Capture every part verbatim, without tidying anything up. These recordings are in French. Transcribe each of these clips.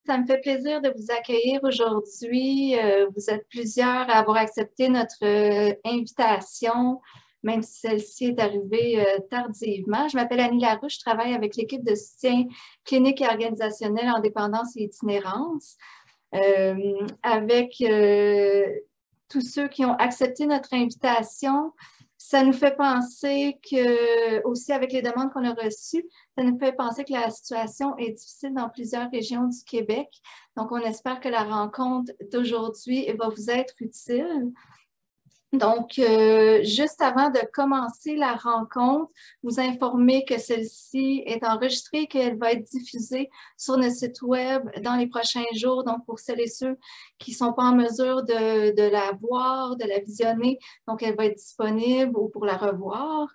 Ça me fait plaisir de vous accueillir aujourd'hui. Euh, vous êtes plusieurs à avoir accepté notre euh, invitation, même si celle-ci est arrivée euh, tardivement. Je m'appelle Annie Larouche, je travaille avec l'équipe de soutien clinique et organisationnel en dépendance et itinérance. Euh, avec euh, tous ceux qui ont accepté notre invitation, ça nous fait penser que, aussi avec les demandes qu'on a reçues, ça nous fait penser que la situation est difficile dans plusieurs régions du Québec. Donc, on espère que la rencontre d'aujourd'hui va vous être utile. Donc, euh, juste avant de commencer la rencontre, vous informer que celle-ci est enregistrée et qu'elle va être diffusée sur notre site web dans les prochains jours. Donc, pour celles et ceux qui ne sont pas en mesure de, de la voir, de la visionner, donc elle va être disponible ou pour la revoir.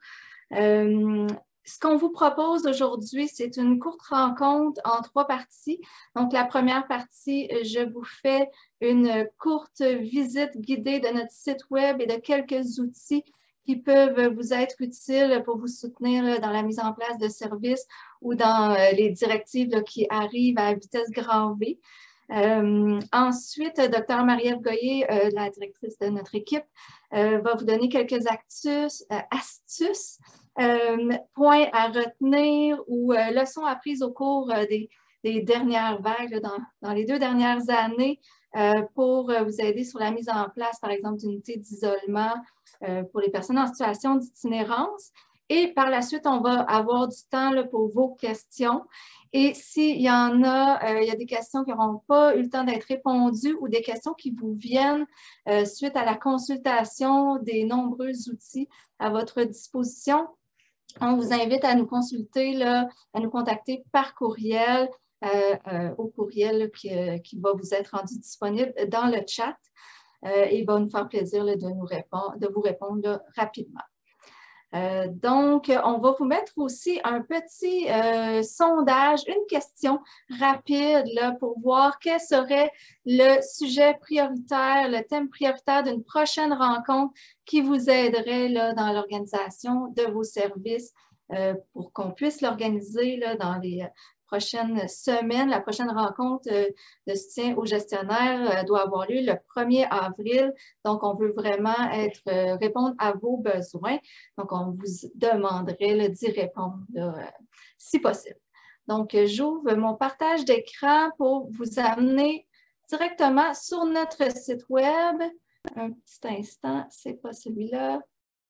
Euh, Ce qu'on vous propose aujourd'hui, c'est une courte rencontre en trois parties. Donc, la première partie, je vous fais une courte visite guidée de notre site web et de quelques outils qui peuvent vous être utiles pour vous soutenir dans la mise en place de services ou dans les directives là, qui arrivent à vitesse grand V. Euh, ensuite, Dr Marie-Ève Goyer, euh, la directrice de notre équipe, euh, va vous donner quelques actus, euh, astuces, euh, points à retenir ou euh, leçons apprises au cours euh, des, des dernières vagues, là, dans, dans les deux dernières années, euh, pour euh, vous aider sur la mise en place, par exemple, d'unités d'isolement euh, pour les personnes en situation d'itinérance. Et par la suite, on va avoir du temps là, pour vos questions. Et s'il y en a, euh, il y a des questions qui n'auront pas eu le temps d'être répondues ou des questions qui vous viennent euh, suite à la consultation des nombreux outils à votre disposition, on vous invite à nous consulter, là, à nous contacter par courriel, euh, euh, au courriel là, qui, euh, qui va vous être rendu disponible dans le chat. Euh, et il va nous faire plaisir là, de, nous répondre, de vous répondre là, rapidement. Euh, donc, on va vous mettre aussi un petit euh, sondage, une question rapide là, pour voir quel serait le sujet prioritaire, le thème prioritaire d'une prochaine rencontre qui vous aiderait là, dans l'organisation de vos services euh, pour qu'on puisse l'organiser dans les prochaines semaines. La prochaine rencontre euh, de soutien aux gestionnaires euh, doit avoir lieu le premier avril. Donc, on veut vraiment être, euh, répondre à vos besoins. Donc, on vous demanderait d'y répondre là, euh, si possible. Donc, j'ouvre mon partage d'écran pour vous amener directement sur notre site web. Un petit instant, ce n'est pas celui-là.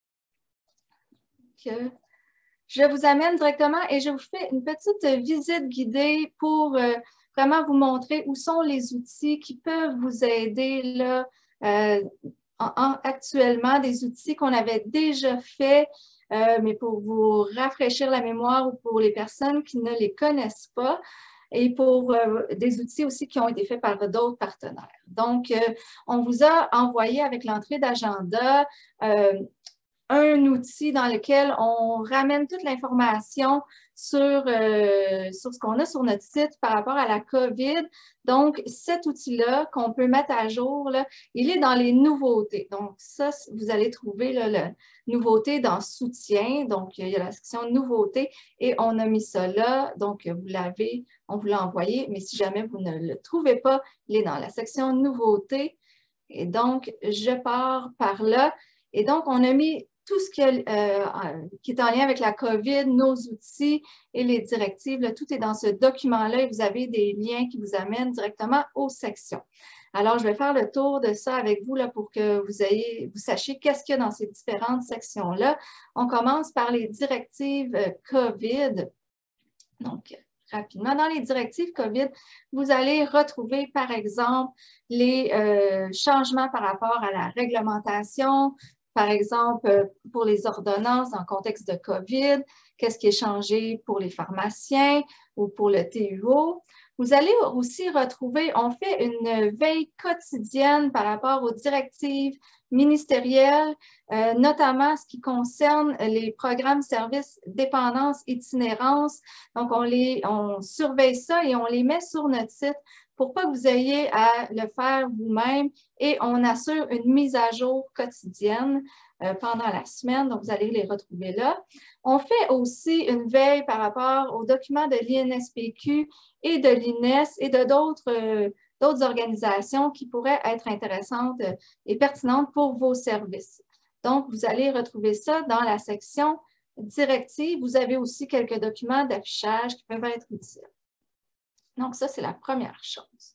Que je vous amène directement et je vous fais une petite visite guidée pour euh, vraiment vous montrer où sont les outils qui peuvent vous aider là, euh, en, en, actuellement, des outils qu'on avait déjà faits, euh, mais pour vous rafraîchir la mémoire ou pour les personnes qui ne les connaissent pas, et pour euh, des outils aussi qui ont été faits par d'autres partenaires. Donc, euh, on vous a envoyé avec l'entrée d'agenda euh, un outil dans lequel on ramène toute l'information sur, euh, sur ce qu'on a sur notre site par rapport à la COVID. Donc, cet outil-là qu'on peut mettre à jour, là, il est dans les nouveautés. Donc, ça, vous allez trouver là, la nouveauté dans soutien. Donc, il y a la section nouveautés et on a mis ça là. Donc, vous l'avez, on vous l'a envoyé. Mais si jamais vous ne le trouvez pas, il est dans la section nouveautés. Et donc, je pars par là. Et donc, on a mis tout ce qui, a, euh, qui est en lien avec la COVID, nos outils et les directives, là, tout est dans ce document-là et vous avez des liens qui vous amènent directement aux sections. Alors, je vais faire le tour de ça avec vous là, pour que vous, ayez, vous sachiez qu'est-ce qu'il y a dans ces différentes sections-là. On commence par les directives euh, COVID. Donc, rapidement, dans les directives COVID, vous allez retrouver, par exemple, les euh, changements par rapport à la réglementation, par exemple, pour les ordonnances en contexte de COVID, qu'est-ce qui est changé pour les pharmaciens ou pour le T U O. Vous allez aussi retrouver, on fait une veille quotidienne par rapport aux directives ministériels, euh, notamment ce qui concerne les programmes, services, dépendance, itinérance. Donc, on, les, on surveille ça et on les met sur notre site pour pas que vous ayez à le faire vous-même et on assure une mise à jour quotidienne euh, pendant la semaine. Donc, vous allez les retrouver là. On fait aussi une veille par rapport aux documents de l'I N S P Q et de l'I N E S et de d'autres euh, d'autres organisations qui pourraient être intéressantes et pertinentes pour vos services. Donc, vous allez retrouver ça dans la section directive. Vous avez aussi quelques documents d'affichage qui peuvent être utiles. Donc, ça, c'est la première chose.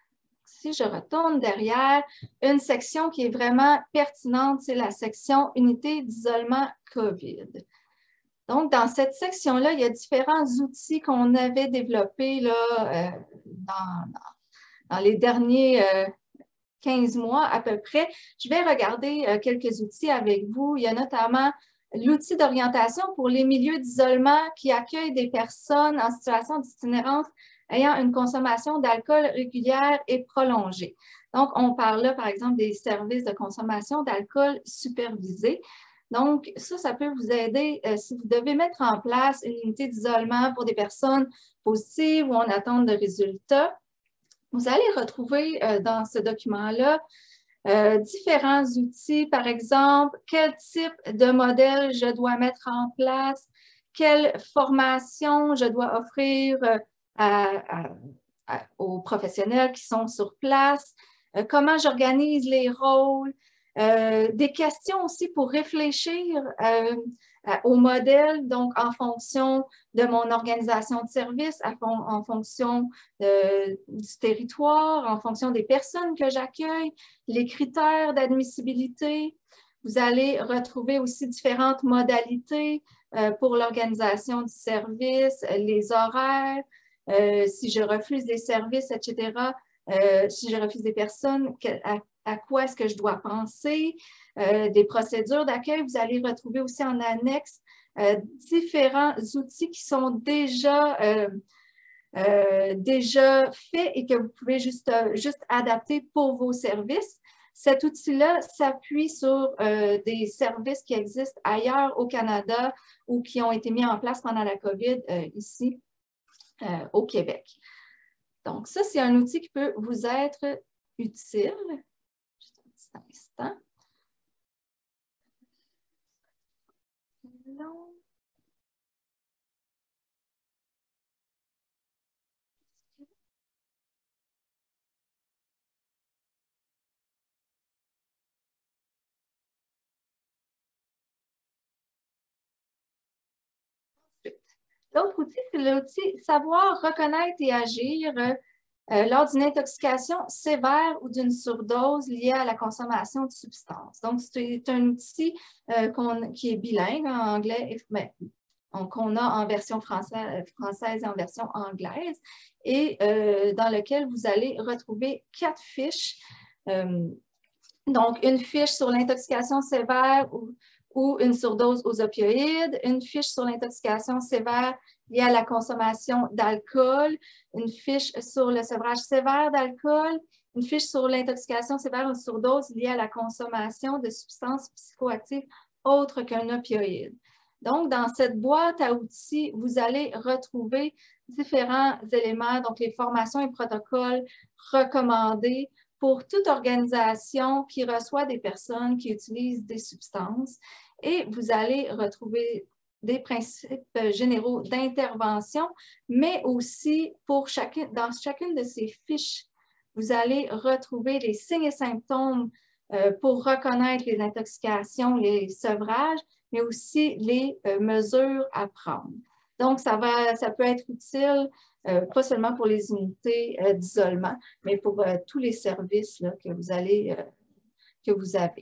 Si je retourne derrière, une section qui est vraiment pertinente, c'est la section unité d'isolement COVID. Donc, dans cette section-là, il y a différents outils qu'on avait développés là, euh, dans, dans, dans les derniers euh, quinze mois à peu près. Je vais regarder euh, quelques outils avec vous. Il y a notamment l'outil d'orientation pour les milieux d'isolement qui accueillent des personnes en situation d'itinérance ayant une consommation d'alcool régulière et prolongée. Donc, on parle là, par exemple, des services de consommation d'alcool supervisés. Donc, ça, ça peut vous aider euh, si vous devez mettre en place une unité d'isolement pour des personnes positives ou en attente de résultats. Vous allez retrouver euh, dans ce document-là euh, différents outils, par exemple, quel type de modèle je dois mettre en place, quelle formation je dois offrir euh, à, à, à, aux professionnels qui sont sur place, euh, comment j'organise les rôles, euh, des questions aussi pour réfléchir euh, au modèle, donc en fonction de mon organisation de service, en fonction de, du territoire, en fonction des personnes que j'accueille, les critères d'admissibilité. Vous allez retrouver aussi différentes modalités euh, pour l'organisation du service, les horaires, euh, si je refuse des services, et cetera. Euh, si je refuse des personnes, à, à quoi est-ce que je dois penser? Euh, des procédures d'accueil, vous allez retrouver aussi en annexe euh, différents outils qui sont déjà, euh, euh, déjà faits et que vous pouvez juste, euh, juste adapter pour vos services. Cet outil-là s'appuie sur euh, des services qui existent ailleurs au Canada ou qui ont été mis en place pendant la COVID euh, ici euh, au Québec. Donc, ça, c'est un outil qui peut vous être utile. Juste un petit instant. Non. L'autre outil, c'est l'outil savoir reconnaître et agir euh, euh, lors d'une intoxication sévère ou d'une surdose liée à la consommation de substances. Donc, c'est un outil euh, qu'on, qui est bilingue en anglais, mais, qu'on a en version française, française et en version anglaise, et euh, dans lequel vous allez retrouver quatre fiches. Euh, donc, une fiche sur l'intoxication sévère ou, ou une surdose aux opioïdes, une fiche sur l'intoxication sévère liée à la consommation d'alcool, une fiche sur le sevrage sévère d'alcool, une fiche sur l'intoxication sévère ou surdose liée à la consommation de substances psychoactives autres qu'un opioïde. Donc, dans cette boîte à outils, vous allez retrouver différents éléments, donc les formations et protocoles recommandés pour toute organisation qui reçoit des personnes qui utilisent des substances. Et vous allez retrouver des principes généraux d'intervention, mais aussi pour chacune, dans chacune de ces fiches, vous allez retrouver les signes et symptômes euh, pour reconnaître les intoxications, les sevrages, mais aussi les euh, mesures à prendre. Donc, ça, va, ça peut être utile, euh, pas seulement pour les unités euh, d'isolement, mais pour euh, tous les services là, que vous allez, euh, que vous avez.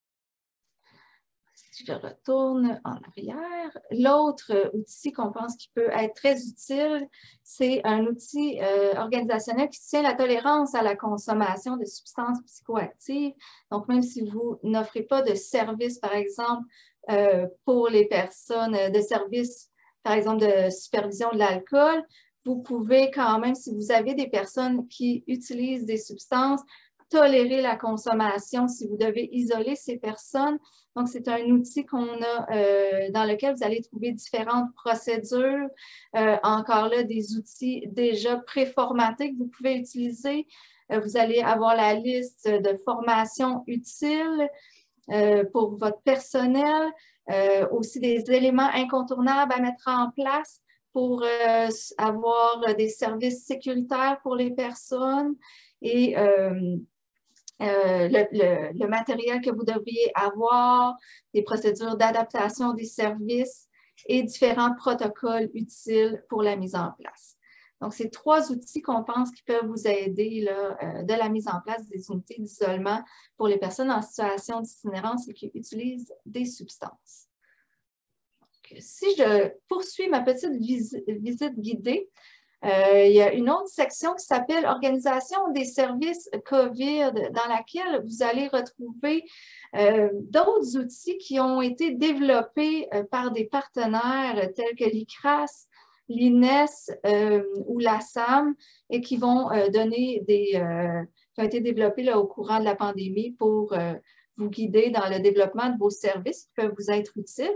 Si je retourne en arrière, l'autre outil qu'on pense qui peut être très utile, c'est un outil euh, organisationnel qui tient la tolérance à la consommation de substances psychoactives. Donc, même si vous n'offrez pas de service, par exemple, euh, pour les personnes, de services, par exemple, de supervision de l'alcool, vous pouvez quand même, si vous avez des personnes qui utilisent des substances, tolérer la consommation si vous devez isoler ces personnes. Donc, c'est un outil qu'on a euh, dans lequel vous allez trouver différentes procédures. Euh, encore là, des outils déjà préformatés que vous pouvez utiliser. Euh, vous allez avoir la liste de formations utiles euh, pour votre personnel, euh, aussi des éléments incontournables à mettre en place pour euh, avoir des services sécuritaires pour les personnes et euh, euh, le, le, le matériel que vous devriez avoir, des procédures d'adaptation des services et différents protocoles utiles pour la mise en place. Donc, c'est trois outils qu'on pense qui peuvent vous aider là, euh, de la mise en place des unités d'isolement pour les personnes en situation d'itinérance et qui utilisent des substances. Si je poursuis ma petite visite, visite guidée, euh, il y a une autre section qui s'appelle « Organisation des services COVID » dans laquelle vous allez retrouver euh, d'autres outils qui ont été développés euh, par des partenaires tels que l'I C R A S, l'I N E S euh, ou l'A S A M et qui vont euh, donner des, euh, qui ont été développés là, au courant de la pandémie pour euh, vous guider dans le développement de vos services qui peuvent vous être utiles.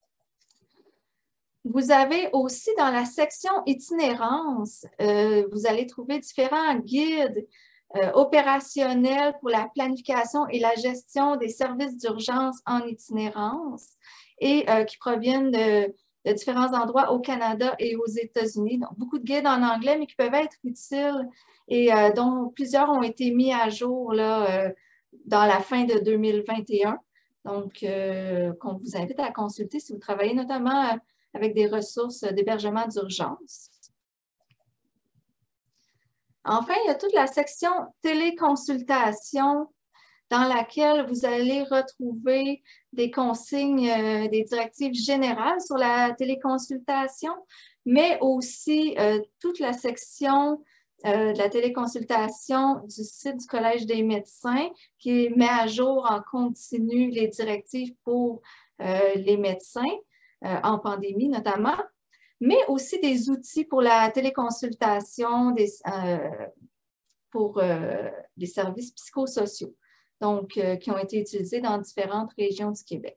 Vous avez aussi dans la section itinérance, euh, vous allez trouver différents guides euh, opérationnels pour la planification et la gestion des services d'urgence en itinérance et euh, qui proviennent de, de différents endroits au Canada et aux États-Unis. Donc, beaucoup de guides en anglais, mais qui peuvent être utiles et euh, dont plusieurs ont été mis à jour là, euh, dans la fin de deux mille vingt et un. Donc, euh, qu'on vous invite à consulter si vous travaillez notamment euh, avec des ressources d'hébergement d'urgence. Enfin, il y a toute la section téléconsultation dans laquelle vous allez retrouver des consignes, euh, des directives générales sur la téléconsultation, mais aussi euh, toute la section euh, de la téléconsultation du site du Collège des médecins qui met à jour en continu les directives pour euh, les médecins. Euh, en pandémie notamment, mais aussi des outils pour la téléconsultation, des, euh, pour euh, les services psychosociaux, donc euh, qui ont été utilisés dans différentes régions du Québec.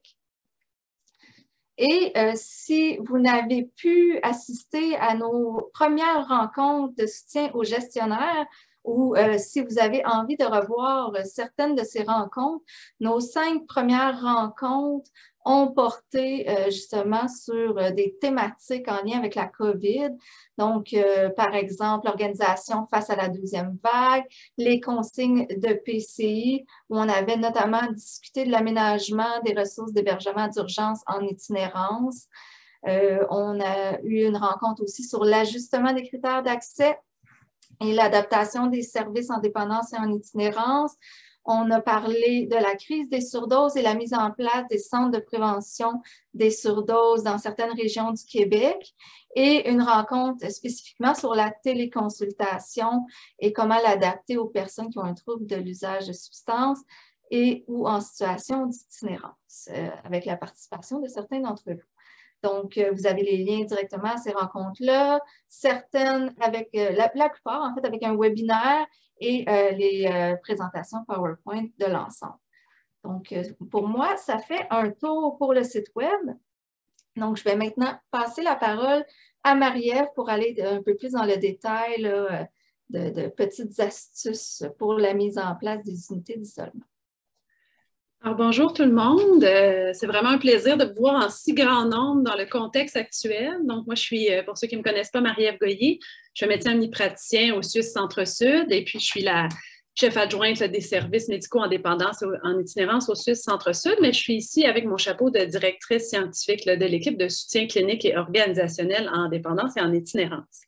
Et euh, si vous n'avez pu assister à nos premières rencontres de soutien aux gestionnaires, ou euh, si vous avez envie de revoir certaines de ces rencontres, nos cinq premières rencontres ont porté euh, justement sur euh, des thématiques en lien avec la COVID. Donc, euh, par exemple, l'organisation face à la deuxième vague, les consignes de P C I, où on avait notamment discuté de l'aménagement des ressources d'hébergement d'urgence en itinérance. Euh, on a eu une rencontre aussi sur l'ajustement des critères d'accès et l'adaptation des services en dépendance et en itinérance. On a parlé de la crise des surdoses et la mise en place des centres de prévention des surdoses dans certaines régions du Québec et une rencontre spécifiquement sur la téléconsultation et comment l'adapter aux personnes qui ont un trouble de l'usage de substances et ou en situation d'itinérance, euh, avec la participation de certains d'entre vous. Donc, euh, vous avez les liens directement à ces rencontres-là, certaines avec, euh, la, la plupart en fait, avec un webinaire et euh, les euh, présentations PowerPoint de l'ensemble. Donc, euh, pour moi, ça fait un tour pour le site web. Donc, je vais maintenant passer la parole à Marie-Ève pour aller un peu plus dans le détail là, de, de petites astuces pour la mise en place des unités d'isolement. Alors, bonjour tout le monde. Euh, c'est vraiment un plaisir de vous voir en si grand nombre dans le contexte actuel. Donc, moi, je suis, pour ceux qui ne me connaissent pas, Marie-Ève Goyer. Je suis médecin omnipraticien au Suisse Centre-Sud et puis je suis la chef adjointe là, des services médicaux en dépendance en itinérance au Suisse Centre-Sud, mais je suis ici avec mon chapeau de directrice scientifique là, de l'équipe de soutien clinique et organisationnel en dépendance et en itinérance.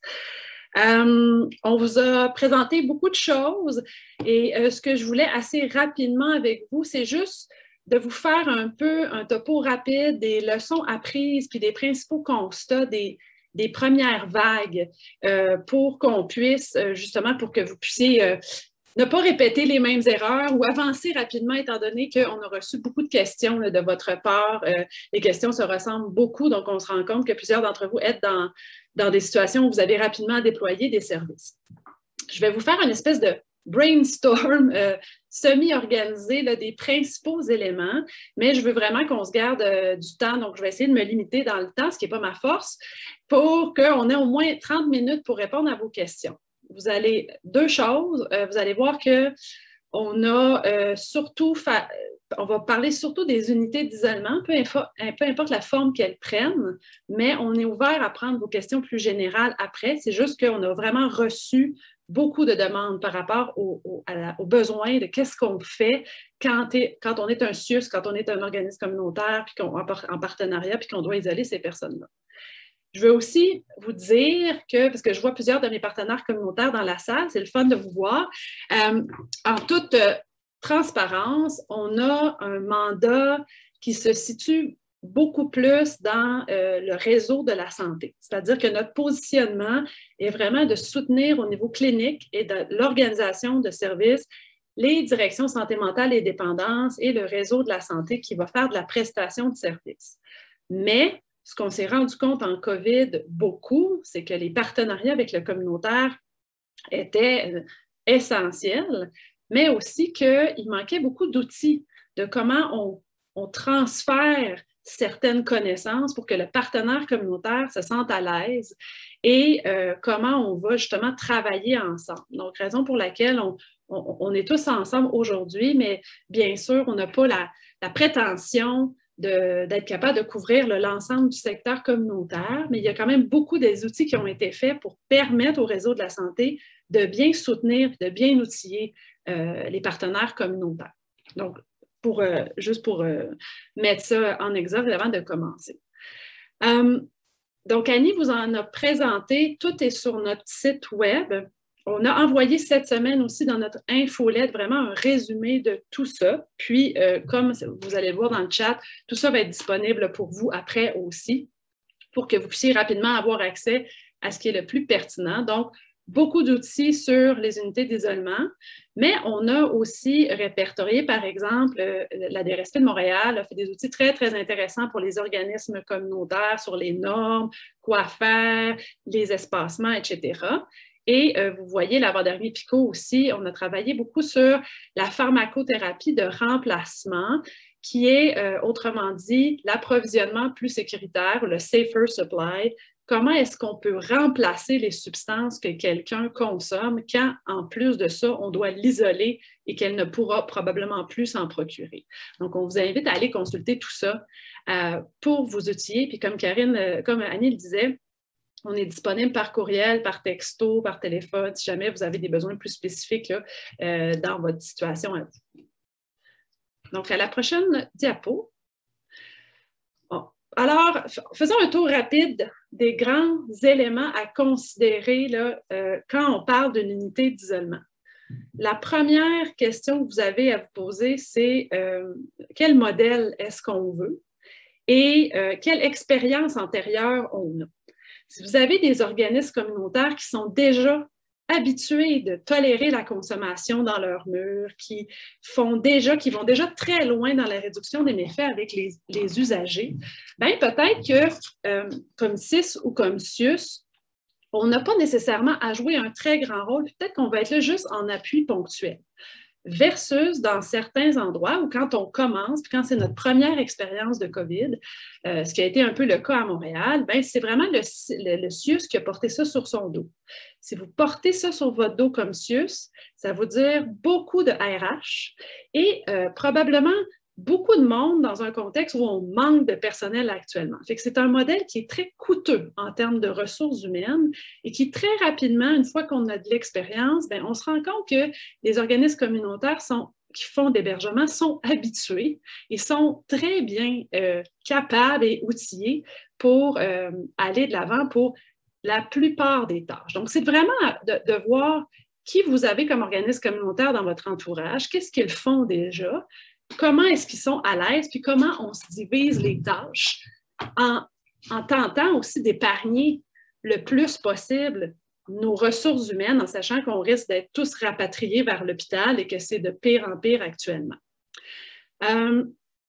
Euh, on vous a présenté beaucoup de choses et euh, ce que je voulais assez rapidement avec vous, c'est juste de vous faire un peu un topo rapide des leçons apprises puis des principaux constats des, des premières vagues euh, pour qu'on puisse, euh, justement, pour que vous puissiez euh, ne pas répéter les mêmes erreurs ou avancer rapidement étant donné qu'on a reçu beaucoup de questions là, de votre part. Euh, les questions se ressemblent beaucoup, donc on se rend compte que plusieurs d'entre vous êtes dans, dans des situations où vous avez rapidement déployé des services. Je vais vous faire une espèce de brainstorm euh, semi-organisé là, des principaux éléments, mais je veux vraiment qu'on se garde euh, du temps, donc je vais essayer de me limiter dans le temps, ce qui n'est pas ma force, pour qu'on ait au moins trente minutes pour répondre à vos questions. Vous allez, deux choses, euh, vous allez voir qu'on a euh, surtout, on va parler surtout des unités d'isolement, peu, peu importe la forme qu'elles prennent, mais on est ouvert à prendre vos questions plus générales après, c'est juste qu'on a vraiment reçu beaucoup de demandes par rapport au, au, à la, aux besoins de qu'est-ce qu'on fait quand, est, quand on est un C I U S, quand on est un organisme communautaire, puis qu'on, en, en partenariat, puis qu'on doit isoler ces personnes-là. Je veux aussi vous dire que, parce que je vois plusieurs de mes partenaires communautaires dans la salle, c'est le fun de vous voir, euh, en toute euh, transparence, on a un mandat qui se situe beaucoup plus dans euh, le réseau de la santé. C'est-à-dire que notre positionnement est vraiment de soutenir au niveau clinique et de l'organisation de services les directions santé mentale et dépendance et le réseau de la santé qui va faire de la prestation de services. Mais ce qu'on s'est rendu compte en COVID beaucoup, c'est que les partenariats avec le communautaire étaient euh, essentiels, mais aussi qu'il manquait beaucoup d'outils de comment on, on transfère certaines connaissances pour que le partenaire communautaire se sente à l'aise et euh, comment on va justement travailler ensemble. Donc, raison pour laquelle on, on, on est tous ensemble aujourd'hui, mais bien sûr, on n'a pas la, la prétention d'être capable de couvrir l'ensemble du secteur communautaire, mais il y a quand même beaucoup des outils qui ont été faits pour permettre au réseau de la santé de bien soutenir, de bien outiller euh, les partenaires communautaires. Donc, Pour, euh, juste pour euh, mettre ça en exergue avant de commencer. Euh, donc, Annie vous en a présenté, tout est sur notre site web. On a envoyé cette semaine aussi dans notre infolette vraiment un résumé de tout ça. Puis, euh, comme vous allez le voir dans le chat, tout ça va être disponible pour vous après aussi, pour que vous puissiez rapidement avoir accès à ce qui est le plus pertinent. Donc, beaucoup d'outils sur les unités d'isolement, mais on a aussi répertorié, par exemple, la D R S P de Montréal a fait des outils très, très intéressants pour les organismes communautaires sur les normes, quoi faire, les espacements, et cetera. Et euh, vous voyez, l'avant-dernier PICO aussi, on a travaillé beaucoup sur la pharmacothérapie de remplacement, qui est, euh, autrement dit, l'approvisionnement plus sécuritaire, le safer supply. Comment est-ce qu'on peut remplacer les substances que quelqu'un consomme quand, en plus de ça, on doit l'isoler et qu'elle ne pourra probablement plus s'en procurer? Donc, on vous invite à aller consulter tout ça euh, pour vous outiller. Puis comme Karine, euh, comme Annie le disait, on est disponible par courriel, par texto, par téléphone, si jamais vous avez des besoins plus spécifiques là, euh, dans votre situation à vous. Donc, à la prochaine diapo. Bon. Alors, faisons un tour rapide des grands éléments à considérer là, euh, quand on parle d'une unité d'isolement. La première question que vous avez à vous poser, c'est euh, quel modèle est-ce qu'on veut et euh, quelle expérience antérieure on a. Si vous avez des organismes communautaires qui sont déjà habitués de tolérer la consommation dans leurs murs, qui font déjà, qui vont déjà très loin dans la réduction des méfaits avec les, les usagers, bien peut-être que euh, comme C I S ou comme C I U S, on n'a pas nécessairement à jouer un très grand rôle, peut-être qu'on va être là juste en appui ponctuel. Versus dans certains endroits où quand on commence, puis quand c'est notre première expérience de COVID, euh, ce qui a été un peu le cas à Montréal, ben c'est vraiment le, le, le C I U S qui a porté ça sur son dos. Si vous portez ça sur votre dos comme C I U S, ça veut dire beaucoup de R H et euh, probablement beaucoup de monde dans un contexte où on manque de personnel actuellement. Fait que c'est un modèle qui est très coûteux en termes de ressources humaines et qui très rapidement, une fois qu'on a de l'expérience, bien, on se rend compte que les organismes communautaires sont, qui font d'hébergement sont habitués et sont très bien euh, capables et outillés pour euh, aller de l'avant pour la plupart des tâches. Donc, c'est vraiment de, de voir qui vous avez comme organisme communautaire dans votre entourage, qu'est-ce qu'ils font déjà, comment est-ce qu'ils sont à l'aise, puis comment on se divise les tâches en, en tentant aussi d'épargner le plus possible nos ressources humaines en sachant qu'on risque d'être tous rapatriés vers l'hôpital et que c'est de pire en pire actuellement. Euh,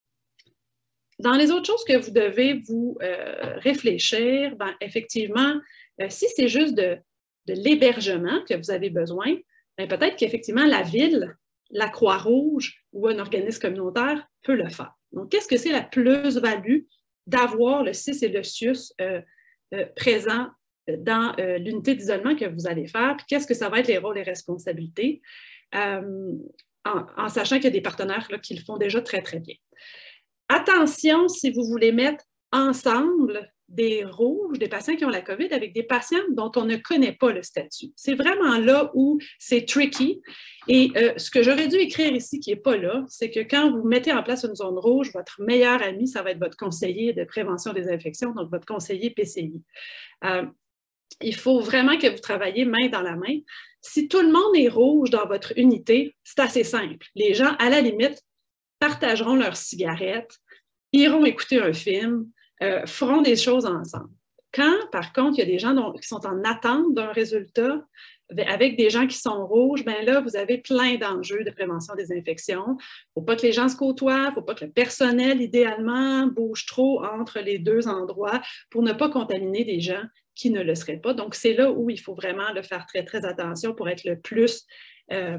dans les autres choses que vous devez vous euh, réfléchir, ben, effectivement, euh, si c'est juste de, de l'hébergement que vous avez besoin, bien, peut-être qu'effectivement, la ville, la Croix-Rouge ou un organisme communautaire peut le faire. Donc, qu'est-ce que c'est la plus-value d'avoir le C I S et le C I U S euh, euh, présents dans euh, l'unité d'isolement que vous allez faire? Puis qu'est-ce que ça va être les rôles et responsabilités? Euh, en, en sachant qu'il y a des partenaires là, qui le font déjà très, très bien. Attention, si vous voulez mettre ensemble des rouges, des patients qui ont la COVID avec des patients dont on ne connaît pas le statut. C'est vraiment là où c'est tricky. Et euh, ce que j'aurais dû écrire ici, qui n'est pas là, c'est que quand vous mettez en place une zone rouge, votre meilleur ami, ça va être votre conseiller de prévention des infections, donc votre conseiller P C I. Euh, il faut vraiment que vous travailliez main dans la main. Si tout le monde est rouge dans votre unité, c'est assez simple. Les gens, à la limite, partageront leurs cigarettes, iront écouter un film, euh, feront des choses ensemble. Quand, par contre, il y a des gens dont, qui sont en attente d'un résultat, avec des gens qui sont rouges, bien là, vous avez plein d'enjeux de prévention des infections. Il ne faut pas que les gens se côtoient, il ne faut pas que le personnel, idéalement, bouge trop entre les deux endroits pour ne pas contaminer des gens qui ne le seraient pas. Donc, c'est là où il faut vraiment le faire très, très attention pour être le plus, euh,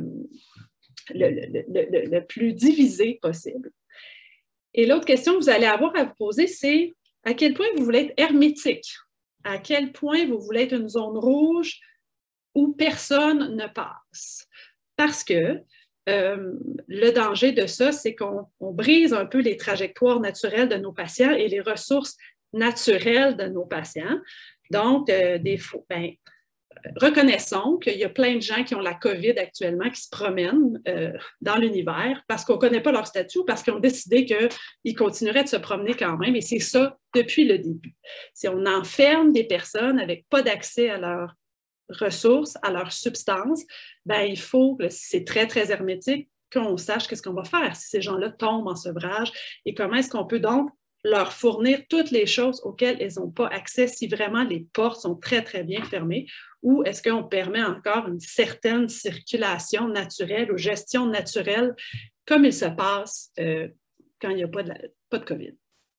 le, le, le, le plus divisé possible. Et l'autre question que vous allez avoir à vous poser, c'est à quel point vous voulez être hermétique? À quel point vous voulez être une zone rouge où personne ne passe? Parce que euh, le danger de ça, c'est qu'on on brise un peu les trajectoires naturelles de nos patients et les ressources naturelles de nos patients. Donc, euh, des fois, ben, reconnaissons qu'il y a plein de gens qui ont la COVID actuellement qui se promènent euh, dans l'univers parce qu'on ne connaît pas leur statut ou parce qu'ils ont décidé qu'ils continueraient de se promener quand même. Et c'est ça depuis le début. Si on enferme des personnes avec pas d'accès à leurs ressources, à leurs substances, ben, il faut, si c'est très, très hermétique, qu'on sache qu'est-ce qu'on va faire si ces gens-là tombent en sevrage et comment est-ce qu'on peut donc leur fournir toutes les choses auxquelles elles n'ont pas accès si vraiment les portes sont très, très bien fermées, ou est-ce qu'on permet encore une certaine circulation naturelle ou gestion naturelle comme il se passe euh, quand il n'y a pas de, la, pas de COVID.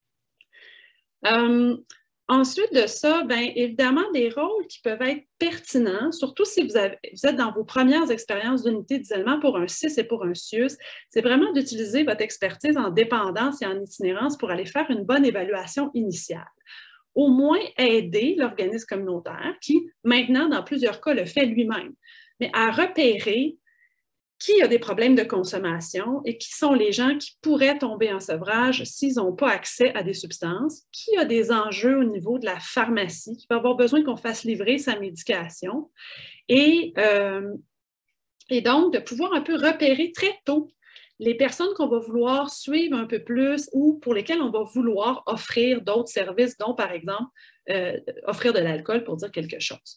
Euh, ensuite de ça, bien évidemment, des rôles qui peuvent être pertinents, surtout si vous, avez, vous êtes dans vos premières expériences d'unité d'isolement pour un C I S et pour un C I U S, c'est vraiment d'utiliser votre expertise en dépendance et en itinérance pour aller faire une bonne évaluation initiale. Au moins aider l'organisme communautaire qui, maintenant, dans plusieurs cas, le fait lui-même, mais à repérer qui a des problèmes de consommation et qui sont les gens qui pourraient tomber en sevrage s'ils n'ont pas accès à des substances, qui a des enjeux au niveau de la pharmacie, qui va avoir besoin qu'on fasse livrer sa médication, et, euh, et donc de pouvoir un peu repérer très tôt les personnes qu'on va vouloir suivre un peu plus ou pour lesquelles on va vouloir offrir d'autres services, dont par exemple euh, offrir de l'alcool pour dire quelque chose.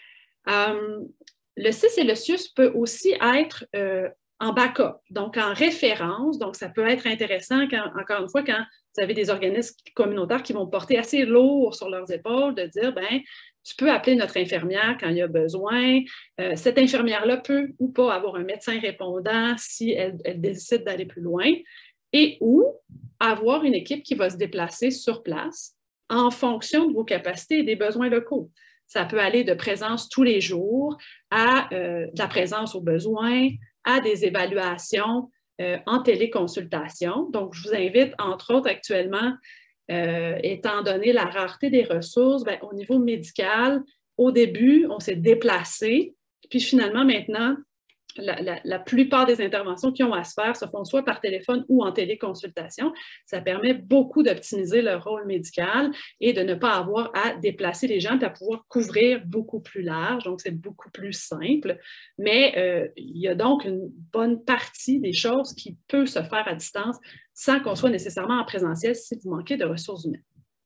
Euh, le C I S et le C I U S peut aussi être euh, en backup, donc en référence. Donc, ça peut être intéressant, quand, encore une fois, quand vous avez des organismes communautaires qui vont porter assez lourd sur leurs épaules, de dire, bien, tu peux appeler notre infirmière quand il y a besoin. Euh, cette infirmière-là peut ou pas avoir un médecin répondant si elle, elle décide d'aller plus loin, et ou avoir une équipe qui va se déplacer sur place en fonction de vos capacités et des besoins locaux. Ça peut aller de présence tous les jours à euh, de la présence aux besoins, à des évaluations euh, en téléconsultation. Donc, je vous invite, entre autres, actuellement, euh, étant donné la rareté des ressources, bien, au niveau médical, au début, on s'est déplacé, puis finalement, maintenant, La, la, la plupart des interventions qui ont à se faire se font soit par téléphone ou en téléconsultation. Ça permet beaucoup d'optimiser le rôle médical et de ne pas avoir à déplacer les gens et à pouvoir couvrir beaucoup plus large. Donc, c'est beaucoup plus simple. Mais euh, il y a donc une bonne partie des choses qui peuvent se faire à distance sans qu'on soit nécessairement en présentiel si vous manquez de ressources humaines.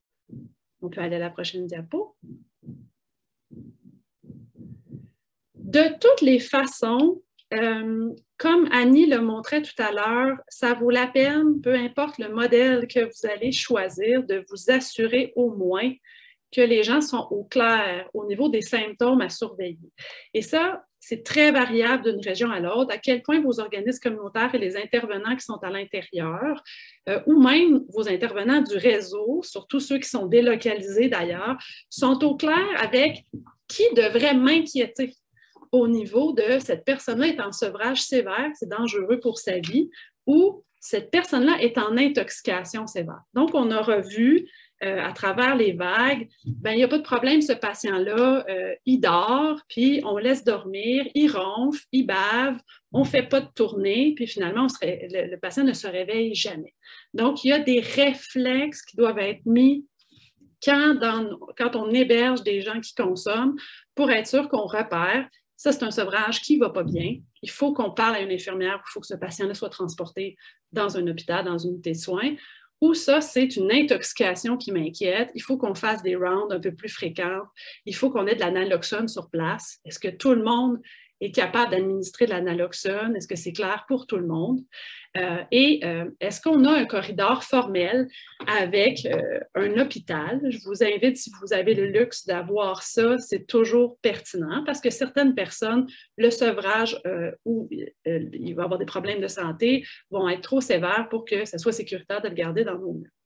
On peut aller à la prochaine diapo. De toutes les façons, Euh, comme Annie le montrait tout à l'heure, ça vaut la peine, peu importe le modèle que vous allez choisir, de vous assurer au moins que les gens sont au clair au niveau des symptômes à surveiller. Et ça, c'est très variable d'une région à l'autre, à quel point vos organismes communautaires et les intervenants qui sont à l'intérieur, euh, ou même vos intervenants du réseau, surtout ceux qui sont délocalisés d'ailleurs, sont au clair avec qui devrait m'inquiéter. au niveau de cette personne-là est en sevrage sévère, c'est dangereux pour sa vie, ou cette personne-là est en intoxication sévère. Donc, on aura vu euh, à travers les vagues, ben, il n'y a pas de problème, ce patient-là, euh, il dort, puis on laisse dormir, il ronfle, il bave, on ne fait pas de tournée, puis finalement, on se ré... le, le patient ne se réveille jamais. Donc, il y a des réflexes qui doivent être mis quand, dans, quand on héberge des gens qui consomment pour être sûr qu'on repère. Ça, c'est un sevrage qui ne va pas bien. Il faut qu'on parle à une infirmière, il faut que ce patient-là soit transporté dans un hôpital, dans une unité de soins. Ou ça, c'est une intoxication qui m'inquiète. Il faut qu'on fasse des rounds un peu plus fréquents. Il faut qu'on ait de la naloxone sur place. Est-ce que tout le monde est capable d'administrer de la naloxone? Est-ce que c'est clair pour tout le monde? Euh, et euh, est-ce qu'on a un corridor formel avec euh, un hôpital? Je vous invite, si vous avez le luxe d'avoir ça, c'est toujours pertinent parce que certaines personnes, le sevrage euh, ou euh, il va avoir des problèmes de santé vont être trop sévères pour que ce soit sécuritaire de le garder dans nos murs.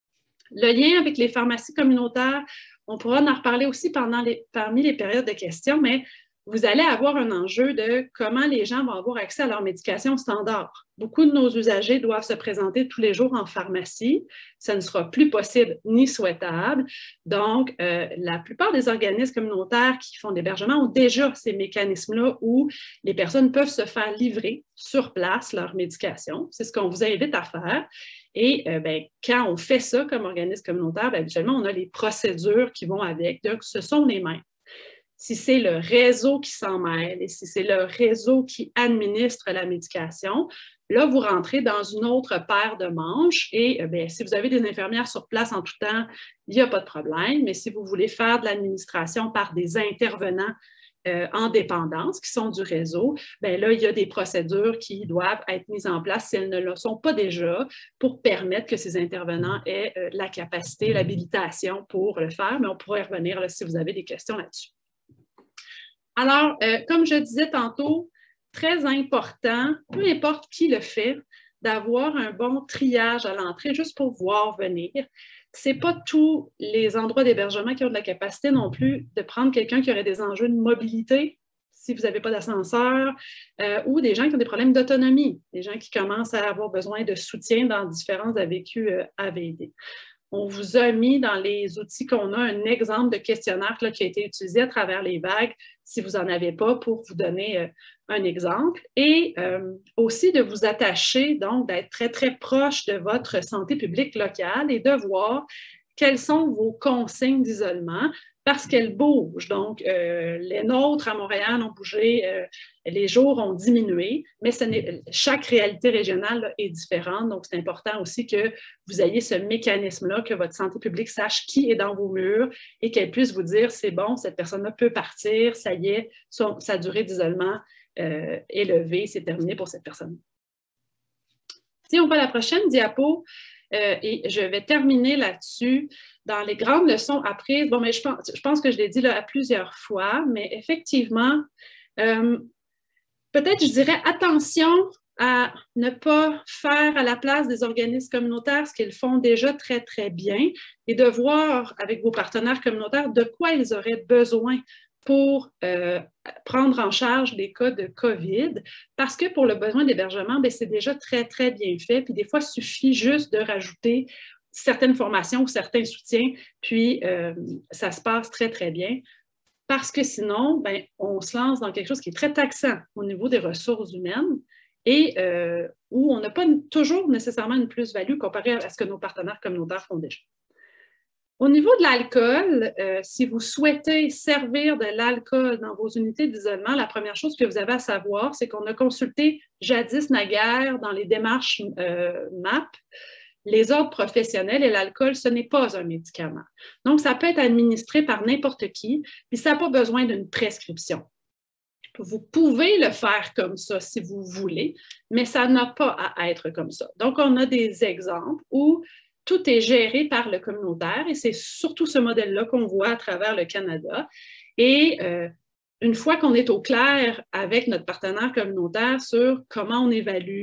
Le lien avec les pharmacies communautaires, on pourra en reparler aussi pendant les, parmi les périodes de questions, mais vous allez avoir un enjeu de comment les gens vont avoir accès à leurs médications standards. Beaucoup de nos usagers doivent se présenter tous les jours en pharmacie. Ça ne sera plus possible ni souhaitable. Donc, euh, la plupart des organismes communautaires qui font de l'hébergement ont déjà ces mécanismes-là où les personnes peuvent se faire livrer sur place leurs médications. C'est ce qu'on vous invite à faire. Et euh, ben, quand on fait ça comme organisme communautaire, ben, habituellement, on a les procédures qui vont avec. Donc, ce sont les mêmes. Si c'est le réseau qui s'en mêle et si c'est le réseau qui administre la médication, là, vous rentrez dans une autre paire de manches et euh, bien, si vous avez des infirmières sur place en tout temps, il n'y a pas de problème. Mais si vous voulez faire de l'administration par des intervenants euh, en dépendance qui sont du réseau, bien là, il y a des procédures qui doivent être mises en place si elles ne le sont pas déjà pour permettre que ces intervenants aient euh, la capacité, l'habilitation pour le faire. Mais on pourrait revenir là, si vous avez des questions là-dessus. Alors, euh, comme je disais tantôt, très important, peu importe qui le fait, d'avoir un bon triage à l'entrée juste pour voir venir. Ce n'est pas tous les endroits d'hébergement qui ont de la capacité non plus de prendre quelqu'un qui aurait des enjeux de mobilité, si vous n'avez pas d'ascenseur, euh, ou des gens qui ont des problèmes d'autonomie, des gens qui commencent à avoir besoin de soutien dans différents A V Q euh, A V D. On vous a mis dans les outils qu'on a un exemple de questionnaire là, qui a été utilisé à travers les vagues, si vous n'en avez pas, pour vous donner euh, un exemple. Et euh, aussi de vous attacher, donc d'être très, très proche de votre santé publique locale et de voir quelles sont vos consignes d'isolement parce qu'elles bougent. Donc, euh, les nôtres à Montréal ont bougé, euh, les jours ont diminué, mais ce n'est, chaque réalité régionale là, est différente. Donc, c'est important aussi que vous ayez ce mécanisme-là, que votre santé publique sache qui est dans vos murs et qu'elle puisse vous dire, c'est bon, cette personne-là peut partir, ça y est, son, sa durée d'isolement euh, est levée, c'est terminé pour cette personne. Si on va à la prochaine diapo, Euh, et je vais terminer là-dessus. Dans les grandes leçons apprises, bon, mais je pense, je pense que je l'ai dit là, à plusieurs fois, mais effectivement, euh, peut-être je dirais attention à ne pas faire à la place des organismes communautaires ce qu'ils font déjà très, très bien et de voir avec vos partenaires communautaires de quoi ils auraient besoin pour euh, prendre en charge les cas de COVID, parce que pour le besoin d'hébergement, c'est déjà très, très bien fait. Puis des fois, il suffit juste de rajouter certaines formations ou certains soutiens, puis euh, ça se passe très, très bien. Parce que sinon, ben, on se lance dans quelque chose qui est très taxant au niveau des ressources humaines et euh, où on n'a pas toujours nécessairement une plus-value comparée à ce que nos partenaires communautaires font déjà. Au niveau de l'alcool, euh, si vous souhaitez servir de l'alcool dans vos unités d'isolement, la première chose que vous avez à savoir, c'est qu'on a consulté jadis naguère dans les démarches euh, M A P, les ordres professionnels et l'alcool, ce n'est pas un médicament. Donc, ça peut être administré par n'importe qui, puis ça n'a pas besoin d'une prescription. Vous pouvez le faire comme ça si vous voulez, mais ça n'a pas à être comme ça. Donc, on a des exemples où tout est géré par le communautaire et c'est surtout ce modèle-là qu'on voit à travers le Canada. Et euh, une fois qu'on est au clair avec notre partenaire communautaire sur comment on évalue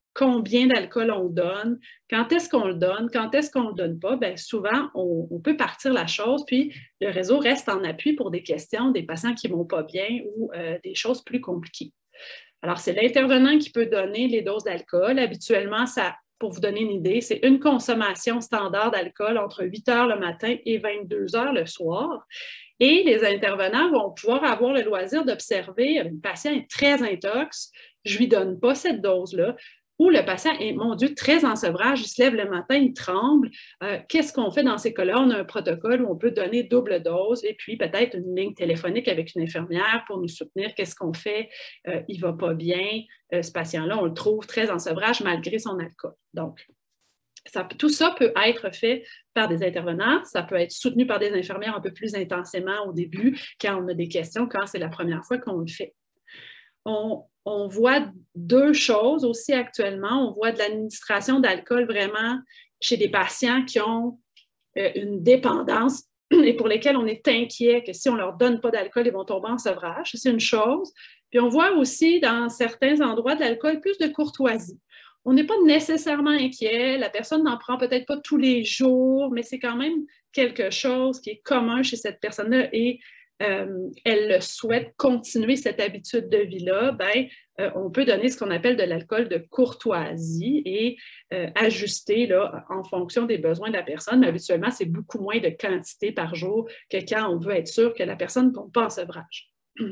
combien d'alcool on donne, quand est-ce qu'on le donne, quand est-ce qu'on ne le donne pas, bien souvent, on, on peut partir la chose, puis le réseau reste en appui pour des questions, des patients qui ne vont pas bien ou euh, des choses plus compliquées. Alors, c'est l'intervenant qui peut donner les doses d'alcool. Habituellement, ça, pour vous donner une idée, c'est une consommation standard d'alcool entre huit heures le matin et vingt-deux heures le soir. Et les intervenants vont pouvoir avoir le loisir d'observer, le patient est très intox, je ne lui donne pas cette dose-là, ou le patient est, mon Dieu, très en sevrage, il se lève le matin, il tremble. Euh, qu'est-ce qu'on fait dans ces cas-là? On a un protocole où on peut donner double dose et puis peut-être une ligne téléphonique avec une infirmière pour nous soutenir. Qu'est-ce qu'on fait? Euh, il ne va pas bien. Euh, ce patient-là, on le trouve très en sevrage malgré son alcool. Donc, ça, tout ça peut être fait par des intervenants. Ça peut être soutenu par des infirmières un peu plus intensément au début quand on a des questions, quand c'est la première fois qu'on le fait. On, on voit deux choses aussi actuellement. On voit de l'administration d'alcool vraiment chez des patients qui ont euh, une dépendance et pour lesquels on est inquiet que si on ne leur donne pas d'alcool, ils vont tomber en sevrage. C'est une chose. Puis on voit aussi dans certains endroits de l'alcool plus de courtoisie. On n'est pas nécessairement inquiet. La personne n'en prend peut-être pas tous les jours, mais c'est quand même quelque chose qui est commun chez cette personne-là et Euh, elle souhaite continuer cette habitude de vie-là, ben, euh, on peut donner ce qu'on appelle de l'alcool de courtoisie et euh, ajuster là, en fonction des besoins de la personne. Mais habituellement, c'est beaucoup moins de quantité par jour que quand on veut être sûr que la personne ne tombe pas en sevrage.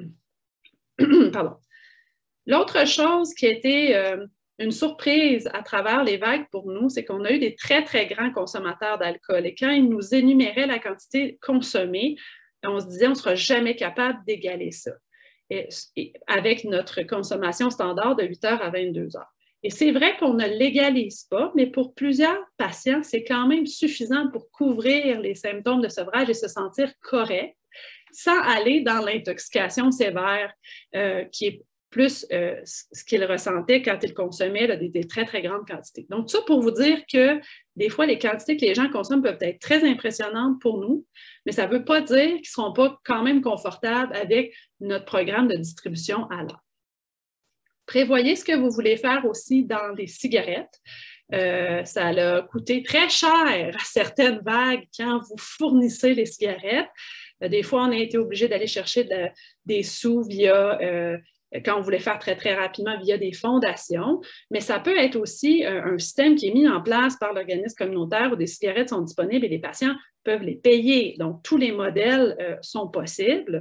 Pardon. L'autre chose qui a été euh, une surprise à travers les vagues pour nous, c'est qu'on a eu des très, très grands consommateurs d'alcool. Et quand ils nous énuméraient la quantité consommée, on se disait, on ne sera jamais capable d'égaler ça et, et avec notre consommation standard de huit heures à vingt-deux heures. Et c'est vrai qu'on ne l'égalise pas, mais pour plusieurs patients, c'est quand même suffisant pour couvrir les symptômes de sevrage et se sentir correct sans aller dans l'intoxication sévère euh, qui est plus euh, ce qu'ils ressentaient quand ils consommaient là, des, des très, très grandes quantités. Donc, ça pour vous dire que des fois, les quantités que les gens consomment peuvent être très impressionnantes pour nous, mais ça ne veut pas dire qu'ils ne seront pas quand même confortables avec notre programme de distribution à l'heure. Prévoyez ce que vous voulez faire aussi dans les cigarettes. Euh, ça a coûté très cher à certaines vagues quand vous fournissez les cigarettes. Euh, des fois, on a été obligé d'aller chercher de, des sous via... Euh, quand on voulait faire très, très rapidement via des fondations, mais ça peut être aussi un, un système qui est mis en place par l'organisme communautaire où des cigarettes sont disponibles et les patients peuvent les payer. Donc, tous les modèles euh, sont possibles.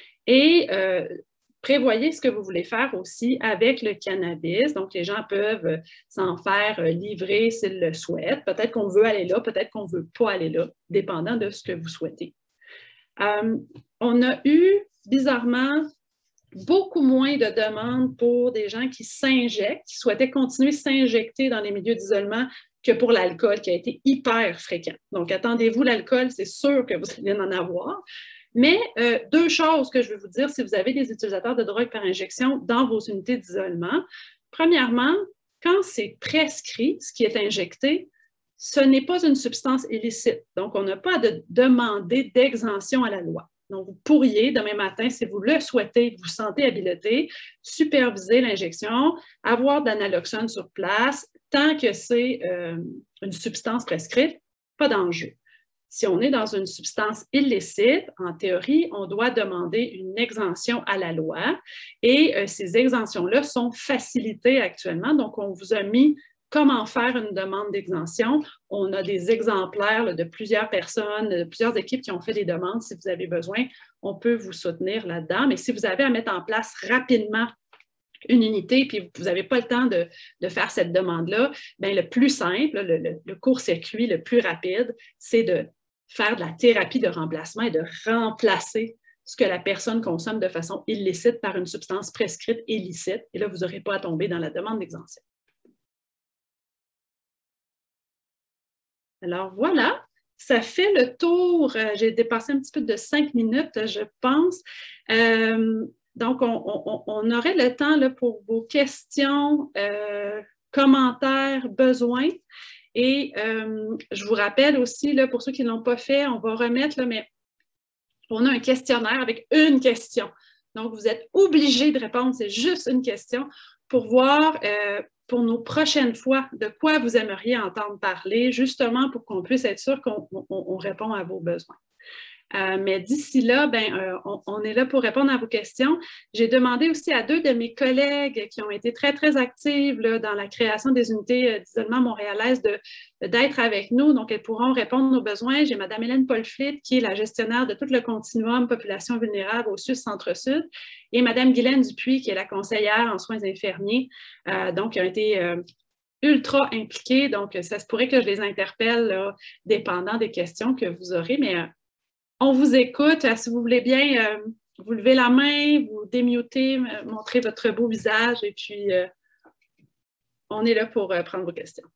Et euh, prévoyez ce que vous voulez faire aussi avec le cannabis. Donc, les gens peuvent s'en faire livrer s'ils le souhaitent. Peut-être qu'on veut aller là, peut-être qu'on ne veut pas aller là, dépendant de ce que vous souhaitez. Euh, on a eu, bizarrement, beaucoup moins de demandes pour des gens qui s'injectent, qui souhaitaient continuer de s'injecter dans les milieux d'isolement que pour l'alcool, qui a été hyper fréquent. Donc, attendez-vous, l'alcool, c'est sûr que vous allez en avoir. Mais euh, deux choses que je veux vous dire si vous avez des utilisateurs de drogue par injection dans vos unités d'isolement. Premièrement, quand c'est prescrit, ce qui est injecté, ce n'est pas une substance illicite. Donc, on n'a pas à de demander d'exemption à la loi. Donc, vous pourriez, demain matin, si vous le souhaitez, vous sentez habilité, superviser l'injection, avoir de l'analoxone sur place, tant que c'est euh, une substance prescrite, pas d'enjeu. Si on est dans une substance illicite, en théorie, on doit demander une exemption à la loi et euh, ces exemptions-là sont facilitées actuellement. Donc, on vous a mis comment faire une demande d'exemption. On a des exemplaires là, de plusieurs personnes, de plusieurs équipes qui ont fait des demandes. Si vous avez besoin, on peut vous soutenir là-dedans. Mais si vous avez à mettre en place rapidement une unité, puis vous n'avez pas le temps de, de faire cette demande-là, bien, le plus simple, le, le, le court-circuit le plus rapide, c'est de faire de la thérapie de remplacement et de remplacer ce que la personne consomme de façon illicite par une substance prescrite illicite. Et là, vous n'aurez pas à tomber dans la demande d'exemption. Alors voilà, ça fait le tour. J'ai dépassé un petit peu de cinq minutes, je pense. Euh, donc, on, on, on aurait le temps là, pour vos questions, euh, commentaires, besoins. Et euh, je vous rappelle aussi, là, pour ceux qui ne l'ont pas fait, on va remettre, là, mais on a un questionnaire avec une question. Donc, vous êtes obligés de répondre, c'est juste une question pour voir euh, pour nos prochaines fois, de quoi vous aimeriez entendre parler, justement pour qu'on puisse être sûr qu'on on, on répond à vos besoins. Euh, mais d'ici là, ben, euh, on, on est là pour répondre à vos questions. J'ai demandé aussi à deux de mes collègues qui ont été très, très actives là, dans la création des unités d'isolement montréalaises de, d'être avec nous. Donc, elles pourront répondre à nos besoins. J'ai Mme Hélène Paul-Flitt, qui est la gestionnaire de tout le continuum population vulnérable au Sud Centre-Sud, et Mme Guylaine Dupuis, qui est la conseillère en soins infirmiers, euh, donc qui a été euh, ultra impliquée. Donc, ça se pourrait que je les interpelle, là, dépendant des questions que vous aurez, mais euh, on vous écoute. Si vous voulez bien, euh, vous levez la main, vous démutez, euh, montrez votre beau visage et puis euh, on est là pour euh, prendre vos questions.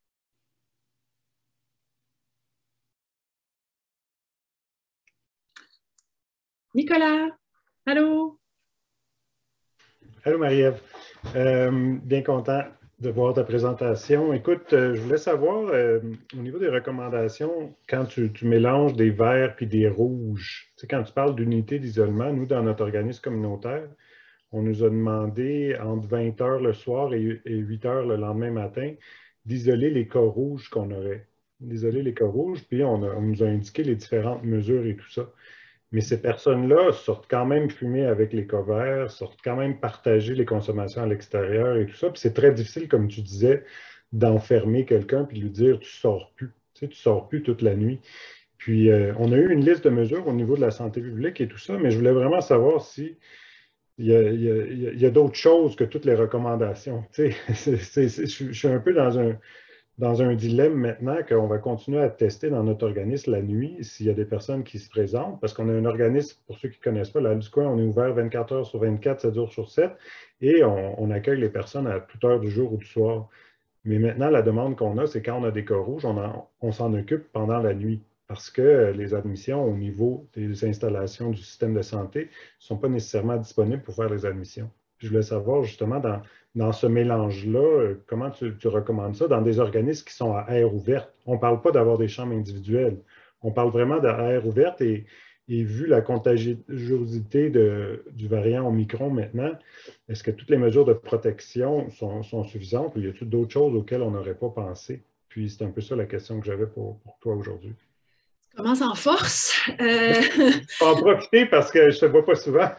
Nicolas, allô? Allô Marie-Ève. Euh, bien content de voir ta présentation. Écoute, euh, je voulais savoir, euh, au niveau des recommandations, quand tu, tu mélanges des verts puis des rouges, tu sais, quand tu parles d'unité d'isolement, nous, dans notre organisme communautaire, on nous a demandé entre vingt heures le soir et, et huit heures le lendemain matin d'isoler les cas rouges qu'on aurait. D'isoler les cas rouges, puis on, a, on nous a indiqué les différentes mesures et tout ça. Mais ces personnes-là sortent quand même fumer avec les cas verts, sortent quand même partager les consommations à l'extérieur et tout ça. Puis c'est très difficile, comme tu disais, d'enfermer quelqu'un puis de lui dire « tu sors plus ». Tu sais, tu sors plus toute la nuit. Puis euh, on a eu une liste de mesures au niveau de la santé publique et tout ça, mais je voulais vraiment savoir si il y a, a, a d'autres choses que toutes les recommandations. Tu sais, c'est, c'est, je suis un peu dans un... dans un dilemme maintenant qu'on va continuer à tester dans notre organisme la nuit s'il y a des personnes qui se présentent, parce qu'on a un organisme, pour ceux qui ne connaissent pas, la du coin, on est ouvert vingt-quatre heures sur vingt-quatre, sept jours sur sept, et on, on accueille les personnes à toute heure du jour ou du soir. Mais maintenant, la demande qu'on a, c'est quand on a des cas rouges, on, en, on s'en occupe pendant la nuit, parce que les admissions au niveau des installations du système de santé ne sont pas nécessairement disponibles pour faire les admissions. Je voulais savoir justement dans, dans ce mélange-là, comment tu, tu recommandes ça dans des organismes qui sont à air ouverte. On ne parle pas d'avoir des chambres individuelles. On parle vraiment d'air ouverte et, et vu la contagiosité de, du variant Omicron maintenant, est-ce que toutes les mesures de protection sont, sont suffisantes ou y a-t-il d'autres choses auxquelles on n'aurait pas pensé? Puis c'est un peu ça la question que j'avais pour, pour toi aujourd'hui. Commence en force. Euh... Je peux en profiter parce que je ne te vois pas souvent.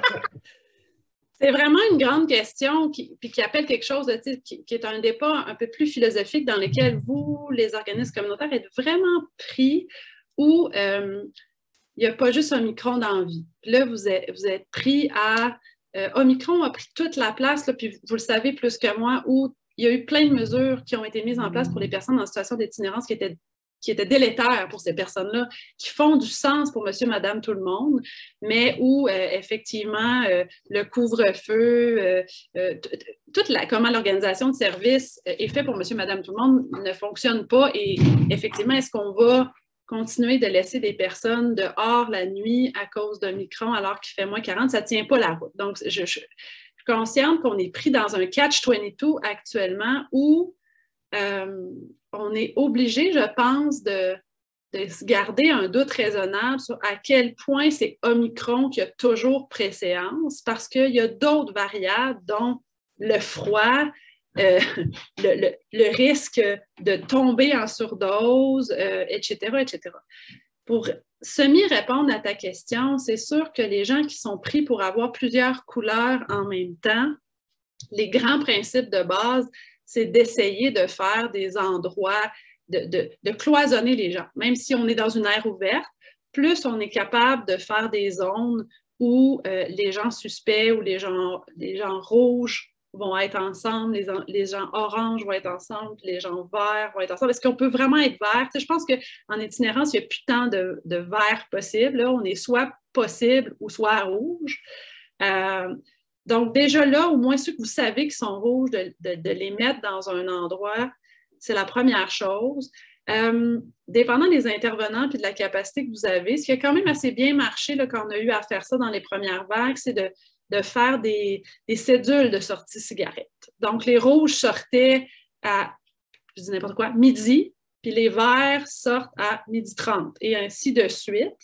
C'est vraiment une grande question qui, puis qui appelle quelque chose de, qui, qui est un débat un peu plus philosophique dans lequel vous, les organismes communautaires, êtes vraiment pris où euh, il n'y a pas juste Omicron dans la vie. Là, vous êtes, vous êtes pris à... Euh, Omicron a pris toute la place, là, puis vous le savez plus que moi, où il y a eu plein de mesures qui ont été mises en place pour les personnes en situation d'itinérance qui étaient qui étaient délétères pour ces personnes-là, qui font du sens pour monsieur, madame, tout le monde, mais où, euh, effectivement, euh, le couvre-feu, euh, euh, toute la, comment l'organisation de service est faite pour monsieur, madame, tout le monde ne fonctionne pas. Et effectivement, est-ce qu'on va continuer de laisser des personnes dehors la nuit à cause de Omicron alors qu'il fait moins quarante? Ça ne tient pas la route. Donc, je, je, je suis consciente qu'on est pris dans un catch vingt-deux actuellement où Euh, on est obligé, je pense, de, de se garder un doute raisonnable sur à quel point c'est Omicron qui a toujours préséance, parce qu'il y a d'autres variables, dont le froid, euh, le, le, le risque de tomber en surdose, euh, et cetera, et cetera. Pour semi-répondre à ta question, c'est sûr que les gens qui sont pris pour avoir plusieurs couleurs en même temps, les grands principes de base, c'est d'essayer de faire des endroits, de, de, de cloisonner les gens. Même si on est dans une aire ouverte, plus on est capable de faire des zones où euh, les gens suspects ou les gens, les gens rouges vont être ensemble, les, les gens oranges vont être ensemble, les gens verts vont être ensemble. Est-ce qu'on peut vraiment être vert? Tu sais, je pense qu'en itinérance, il n'y a plus tant de, de vert possible. Là, on est soit possible ou soit rouge. Euh, Donc, déjà là, au moins ceux que vous savez qui sont rouges, de, de, de les mettre dans un endroit, c'est la première chose. Euh, dépendant des intervenants et de la capacité que vous avez, ce qui a quand même assez bien marché là, quand on a eu à faire ça dans les premières vagues, c'est de, de faire des, des cédules de sortie cigarette. Donc, les rouges sortaient à, je dis n'importe quoi, midi, puis les verts sortent à midi trente, et ainsi de suite.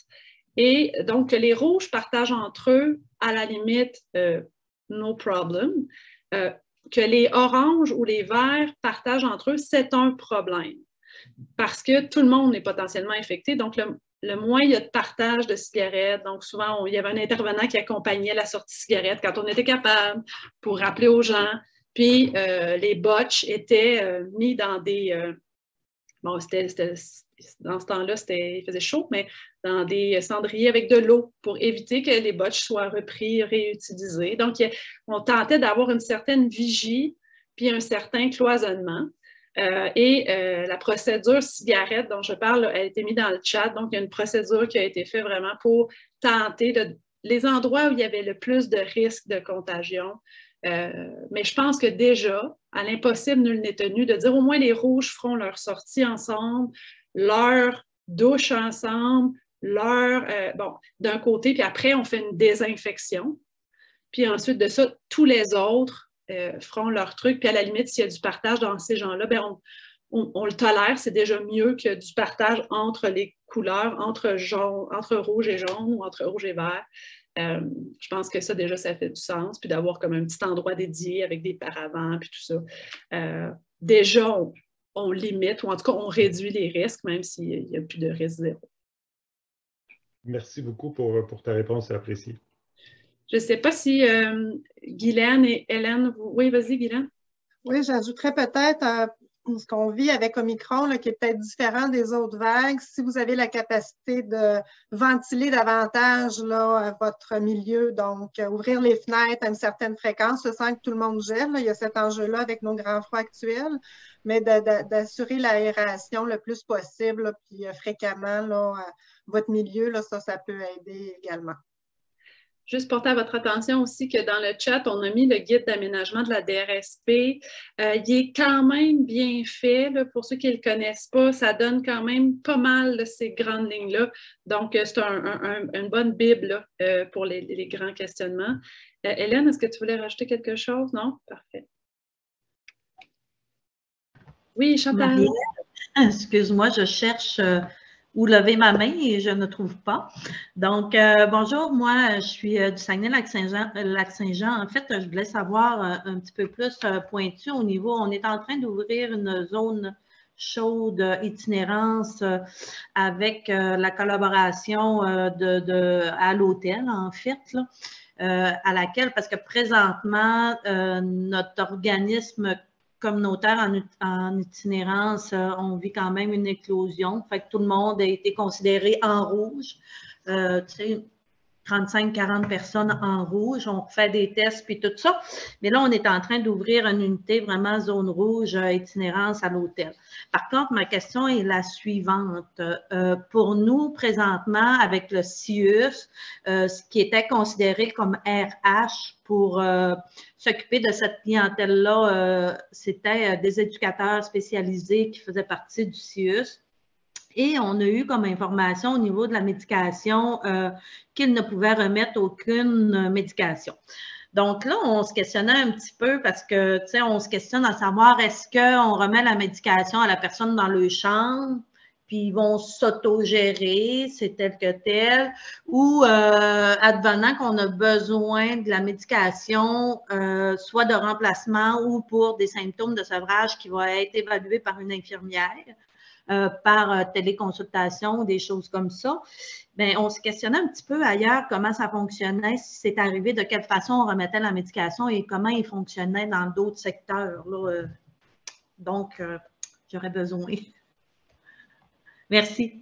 Et donc, les rouges partagent entre eux, à la limite, euh, no problem. Euh, que les oranges ou les verts partagent entre eux, c'est un problème. Parce que tout le monde est potentiellement infecté. Donc, le, le moins il y a de partage de cigarettes. Donc, souvent, on, il y avait un intervenant qui accompagnait la sortie de cigarettes quand on était capable pour rappeler aux gens. Puis, euh, les botches étaient euh, mis dans des... Euh, bon, c'était, c'était, dans ce temps-là, il faisait chaud, mais dans des cendriers avec de l'eau pour éviter que les botches soient repris, réutilisés. Donc, on tentait d'avoir une certaine vigie puis un certain cloisonnement. Euh, et euh, la procédure cigarette dont je parle, elle a été mise dans le chat. Donc, il y a une procédure qui a été faite vraiment pour tenter de, les endroits où il y avait le plus de risques de contagion. Euh, mais je pense que déjà, à l'impossible, nul n'est tenu de dire au moins les rouges feront leur sortie ensemble, leur douche ensemble, leur, euh, bon, d'un côté, puis après, on fait une désinfection. Puis ensuite de ça, tous les autres euh, feront leur truc. Puis à la limite, s'il y a du partage dans ces gens-là, bien, on, on, on le tolère. C'est déjà mieux que du partage entre les couleurs, entre, jaune, entre rouge et jaune ou entre rouge et vert. Euh, je pense que ça, déjà, ça fait du sens. Puis d'avoir comme un petit endroit dédié avec des paravents, puis tout ça. Euh, déjà, on, on limite, ou en tout cas, on réduit les risques, même s'il n'y a plus de risque zéro. Merci beaucoup pour, pour ta réponse, c'est apprécié. Je ne sais pas si euh, Guylaine et Hélène... Vous... Oui, vas-y, Guylaine. Oui, j'ajouterais peut-être euh, ce qu'on vit avec Omicron, là, qui est peut-être différent des autres vagues. Si vous avez la capacité de ventiler davantage là, votre milieu, donc euh, ouvrir les fenêtres à une certaine fréquence, sans que tout le monde gèle, là, il y a cet enjeu-là avec nos grands froids actuels, mais d'assurer l'aération le plus possible, là, puis euh, fréquemment, là, euh, votre milieu, là, ça, ça peut aider également. Juste porter à votre attention aussi que dans le chat, on a mis le guide d'aménagement de la D R S P. Euh, il est quand même bien fait. Là, pour ceux qui ne le connaissent pas, ça donne quand même pas mal de ces grandes lignes-là. Donc, c'est un, un, un, une bonne bible là, euh, pour les, les grands questionnements. Euh, Hélène, est-ce que tu voulais rajouter quelque chose? Non? Parfait. Oui, Chantal. Excuse-moi, je cherche... Euh... ou lever ma main et je ne trouve pas. Donc, euh, bonjour, moi, je suis euh, du Saguenay-Lac-Saint-Jean. Lac-Saint-Jean. En fait, je voulais savoir euh, un petit peu plus euh, pointu au niveau, on est en train d'ouvrir une zone chaude itinérance euh, avec euh, la collaboration euh, de, de, à l'hôtel, en fait, là, euh, à laquelle, parce que présentement, euh, notre organisme communautaire en, en itinérance, euh, on vit quand même une éclosion. Fait que tout le monde a été considéré en rouge. Euh, tu sais, trente-cinq à quarante personnes en rouge. On fait des tests puis tout ça. Mais là, on est en train d'ouvrir une unité vraiment zone rouge, euh, itinérance à l'hôtel. Par contre, ma question est la suivante. Euh, pour nous, présentement, avec le C I U S, euh, ce qui était considéré comme R H pour euh, s'occuper de cette clientèle-là, euh, c'était euh, des éducateurs spécialisés qui faisaient partie du C I U S. Et on a eu comme information au niveau de la médication euh, qu'ils ne pouvaient remettre aucune médication. Donc là, on se questionnait un petit peu parce que, tu sais, on se questionne à savoir est-ce qu'on remet la médication à la personne dans le chambre, puis ils vont s'auto-gérer, c'est tel que tel, ou euh, advenant qu'on a besoin de la médication, euh, soit de remplacement ou pour des symptômes de sevrage qui vont être évalués par une infirmière. Euh, par euh, téléconsultation, des choses comme ça. Bien, on se questionnait un petit peu ailleurs comment ça fonctionnait, si c'est arrivé, de quelle façon on remettait la médication et comment il fonctionnait dans d'autres secteurs. Là. Euh, donc, euh, j'aurais besoin. Merci.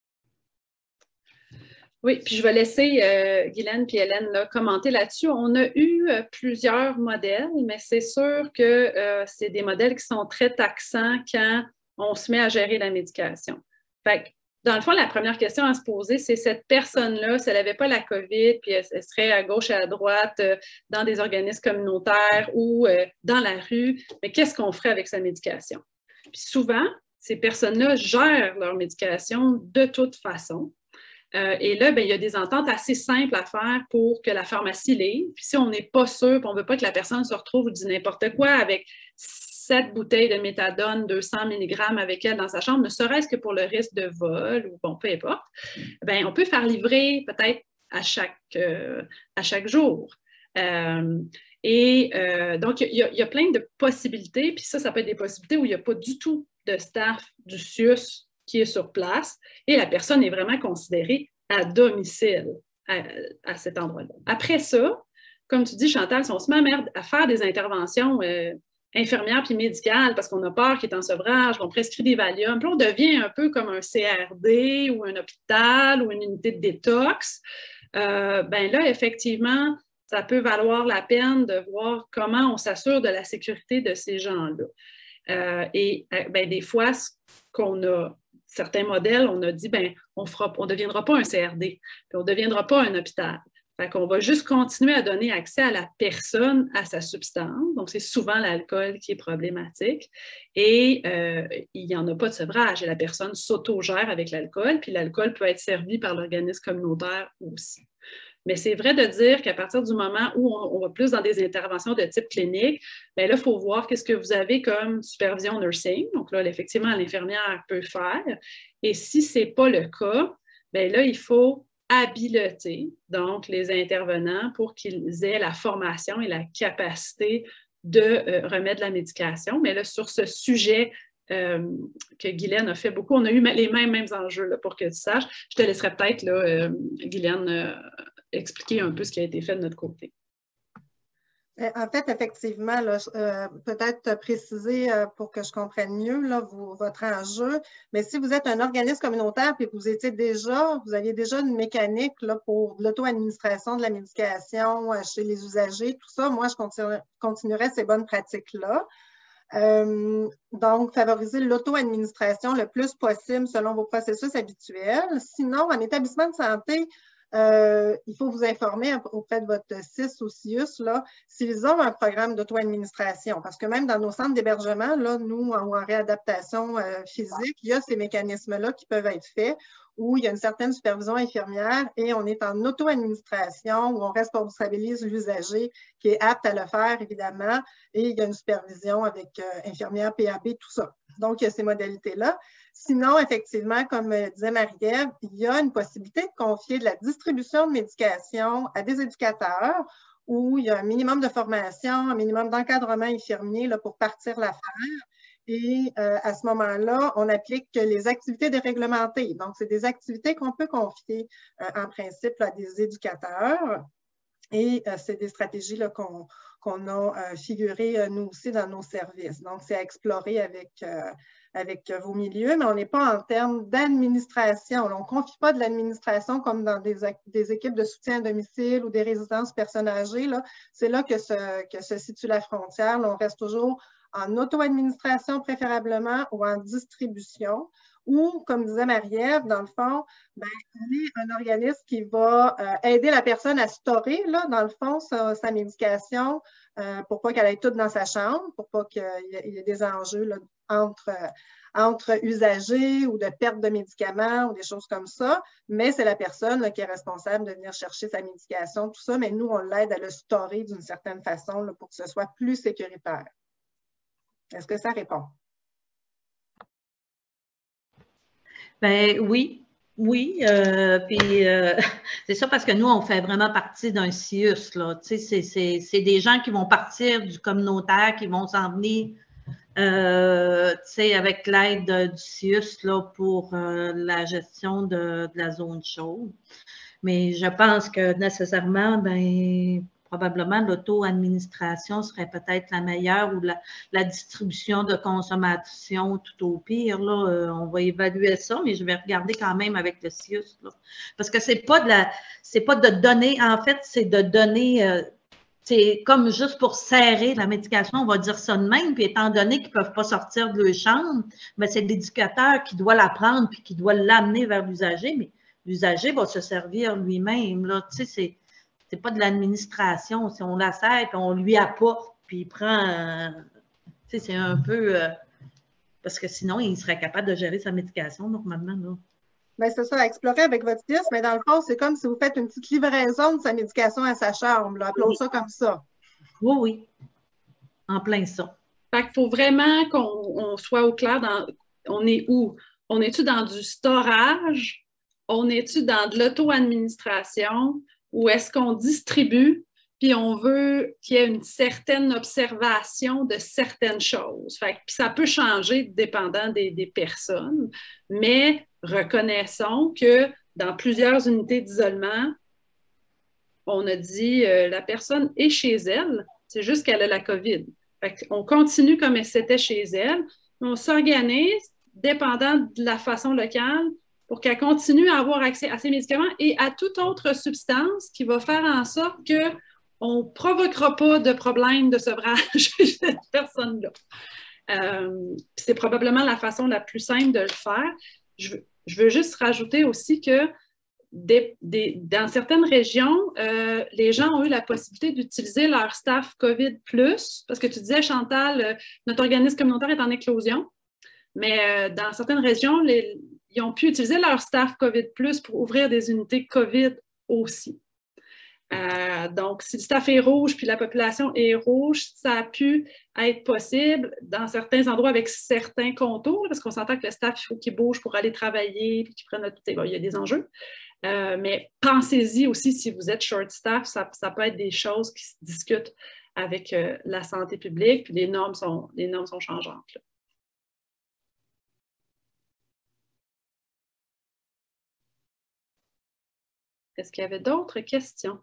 Oui, puis je vais laisser euh, Guylaine et Hélène là, commenter là-dessus. On a eu euh, plusieurs modèles, mais c'est sûr que euh, c'est des modèles qui sont très taxants quand on se met à gérer la médication. Fait que, dans le fond, la première question à se poser, c'est cette personne-là, si elle n'avait pas la COVID, puis elle, elle serait à gauche et à droite euh, dans des organismes communautaires ou euh, dans la rue, mais qu'est-ce qu'on ferait avec sa médication? Puis souvent, ces personnes-là gèrent leur médication de toute façon. Euh, et là, bien, il y a des ententes assez simples à faire pour que la pharmacie livre. Puis si on n'est pas sûr, puis on ne veut pas que la personne se retrouve ou dise n'importe quoi avec sept bouteilles de méthadone, deux cents milligrammes avec elle dans sa chambre, ne serait-ce que pour le risque de vol ou bon, peu importe, bien, on peut faire livrer peut-être à chaque, euh, à chaque jour. Euh, Et euh, donc, il y, a, il y a plein de possibilités, puis ça, ça peut être des possibilités où il n'y a pas du tout de staff du C I U S qui est sur place et la personne est vraiment considérée à domicile à, à cet endroit-là. Après ça, comme tu dis, Chantal, si on se met à faire des interventions euh, infirmières puis médicales parce qu'on a peur qu'il est en sevrage, on prescrit des Valium, puis on devient un peu comme un C R D ou un hôpital ou une unité de détox, euh, ben là, effectivement, ça peut valoir la peine de voir comment on s'assure de la sécurité de ces gens-là. Euh, et euh, ben, des fois, ce qu'on a, certains modèles, on a dit, ben, on ne deviendra pas un C R D, puis on ne deviendra pas un hôpital. Fait qu'on va juste continuer à donner accès à la personne à sa substance. Donc, c'est souvent l'alcool qui est problématique. Et euh, il n'y en a pas de sevrage. Et la personne s'autogère avec l'alcool, puis l'alcool peut être servi par l'organisme communautaire aussi. Mais c'est vrai de dire qu'à partir du moment où on, on va plus dans des interventions de type clinique, bien là, il faut voir qu'est-ce que vous avez comme supervision nursing. Donc là, effectivement, l'infirmière peut faire. Et si ce n'est pas le cas, bien là, il faut habiliter donc les intervenants pour qu'ils aient la formation et la capacité de euh, remettre la médication. Mais là, sur ce sujet euh, que Guylaine a fait beaucoup, on a eu les mêmes, mêmes enjeux là, pour que tu saches. Je te laisserai peut-être, là, euh, Guylaine, euh, expliquer un peu ce qui a été fait de notre côté. En fait, effectivement, là, euh, peut-être préciser euh, pour que je comprenne mieux là, vous, votre enjeu, mais si vous êtes un organisme communautaire et que vous étiez déjà, vous aviez déjà une mécanique là, pour l'auto-administration de la médication euh, chez les usagers, tout ça, moi, je continue, continuerais ces bonnes pratiques-là. Euh, donc, favoriser l'auto-administration le plus possible selon vos processus habituels. Sinon, en établissement de santé, Euh, il faut vous informer auprès de votre C I S ou C I U S là, s'ils ont un programme d'auto-administration. Parce que même dans nos centres d'hébergement, là, nous, en, en réadaptation euh, physique, il y a ces mécanismes-là qui peuvent être faits où il y a une certaine supervision infirmière et on est en auto-administration où on responsabilise l'usager qui est apte à le faire, évidemment, et il y a une supervision avec euh, infirmière, P A B, tout ça. Donc, il y a ces modalités-là. Sinon, effectivement, comme disait Marie-Ève, il y a une possibilité de confier de la distribution de médication à des éducateurs où il y a un minimum de formation, un minimum d'encadrement infirmier là, pour partir l'affaire. Et euh, à ce moment-là, on applique les activités déréglementées. Donc, c'est des activités qu'on peut confier euh, en principe à des éducateurs. Et euh, c'est des stratégies qu'on qu'on a euh, figurées, euh, nous aussi, dans nos services. Donc, c'est à explorer avec, euh, avec vos milieux, mais on n'est pas en termes d'administration. On ne confie pas de l'administration comme dans des, des équipes de soutien à domicile ou des résidences personnes âgées. C'est là que se, que se situe la frontière. Là, on reste toujours en auto-administration préférablement ou en distribution. Ou, comme disait Marie-Ève, dans le fond, ben, on est un organisme qui va euh, aider la personne à storer, là, dans le fond, sa, sa médication euh, pour pas qu'elle aille toute dans sa chambre, pour pas qu'il y, y ait des enjeux là, entre, euh, entre usagers ou de perte de médicaments ou des choses comme ça. Mais c'est la personne là, qui est responsable de venir chercher sa médication, tout ça. Mais nous, on l'aide à le storer d'une certaine façon là, pour que ce soit plus sécuritaire. Est-ce que ça répond? Ben oui, oui. Euh, puis euh, c'est ça parce que nous, on fait vraiment partie d'un C I U S. Là. Tu sais, c'est des gens qui vont partir du communautaire, qui vont s'en venir euh, tu sais, avec l'aide du C I U S là, pour euh, la gestion de, de la zone chaude. Mais je pense que nécessairement, ben probablement l'auto-administration serait peut-être la meilleure ou la, la distribution de consommation tout au pire. Là, euh, on va évaluer ça, mais je vais regarder quand même avec le C I U S. Là. Parce que c'est pas de la, c'est pas de donner, en fait, c'est de donner, euh, c'est comme juste pour serrer la médication, on va dire ça de même, puis étant donné qu'ils ne peuvent pas sortir de leur chambre, ben, c'est l'éducateur qui doit la prendre puis qui doit l'amener vers l'usager, mais l'usager va se servir lui-même. Là, tu sais, c'est c'est pas de l'administration. Si on la sert, puis on lui apporte, puis il prend, euh, tu sais, c'est un peu, euh, parce que sinon, il serait capable de gérer sa médication normalement, là. Bien, c'est ça, à explorer avec votre fils, mais dans le fond, c'est comme si vous faites une petite livraison de sa médication à sa chambre, là. Appelons oui. ça comme ça. Oui, oui, en plein ça. Fait qu'il faut vraiment qu'on soit au clair dans, on est où? On est-tu dans du storage? On est-tu dans de l'auto-administration? Ou est-ce qu'on distribue puis on veut qu'il y ait une certaine observation de certaines choses. Fait que, puis ça peut changer dépendant des, des personnes, mais reconnaissons que dans plusieurs unités d'isolement, on a dit euh, la personne est chez elle, c'est juste qu'elle a la COVID. Fait qu'on continue comme elle c'était chez elle, on s'organise dépendant de la façon locale pour qu'elle continue à avoir accès à ces médicaments et à toute autre substance qui va faire en sorte qu'on ne provoquera pas de problème de sevrage chez cette personne-là. Euh, c'est probablement la façon la plus simple de le faire. Je, je veux juste rajouter aussi que Des, des, dans certaines régions, euh, les gens ont eu la possibilité d'utiliser leur staff COVID plus, parce que tu disais, Chantal, euh, notre organisme communautaire est en éclosion, mais euh, dans certaines régions, les, ils ont pu utiliser leur staff COVID plus pour ouvrir des unités COVID aussi. Euh, donc, si le staff est rouge puis la population est rouge, ça a pu être possible dans certains endroits avec certains contours, parce qu'on s'entend que le staff, il faut qu'il bouge pour aller travailler, puis qu'il prenne notre... Bon, il y a des enjeux. Euh, mais pensez-y aussi si vous êtes short staff, ça, ça peut être des choses qui se discutent avec euh, la santé publique, puis les normes sont, les normes sont changeantes. Là. Est-ce qu'il y avait d'autres questions?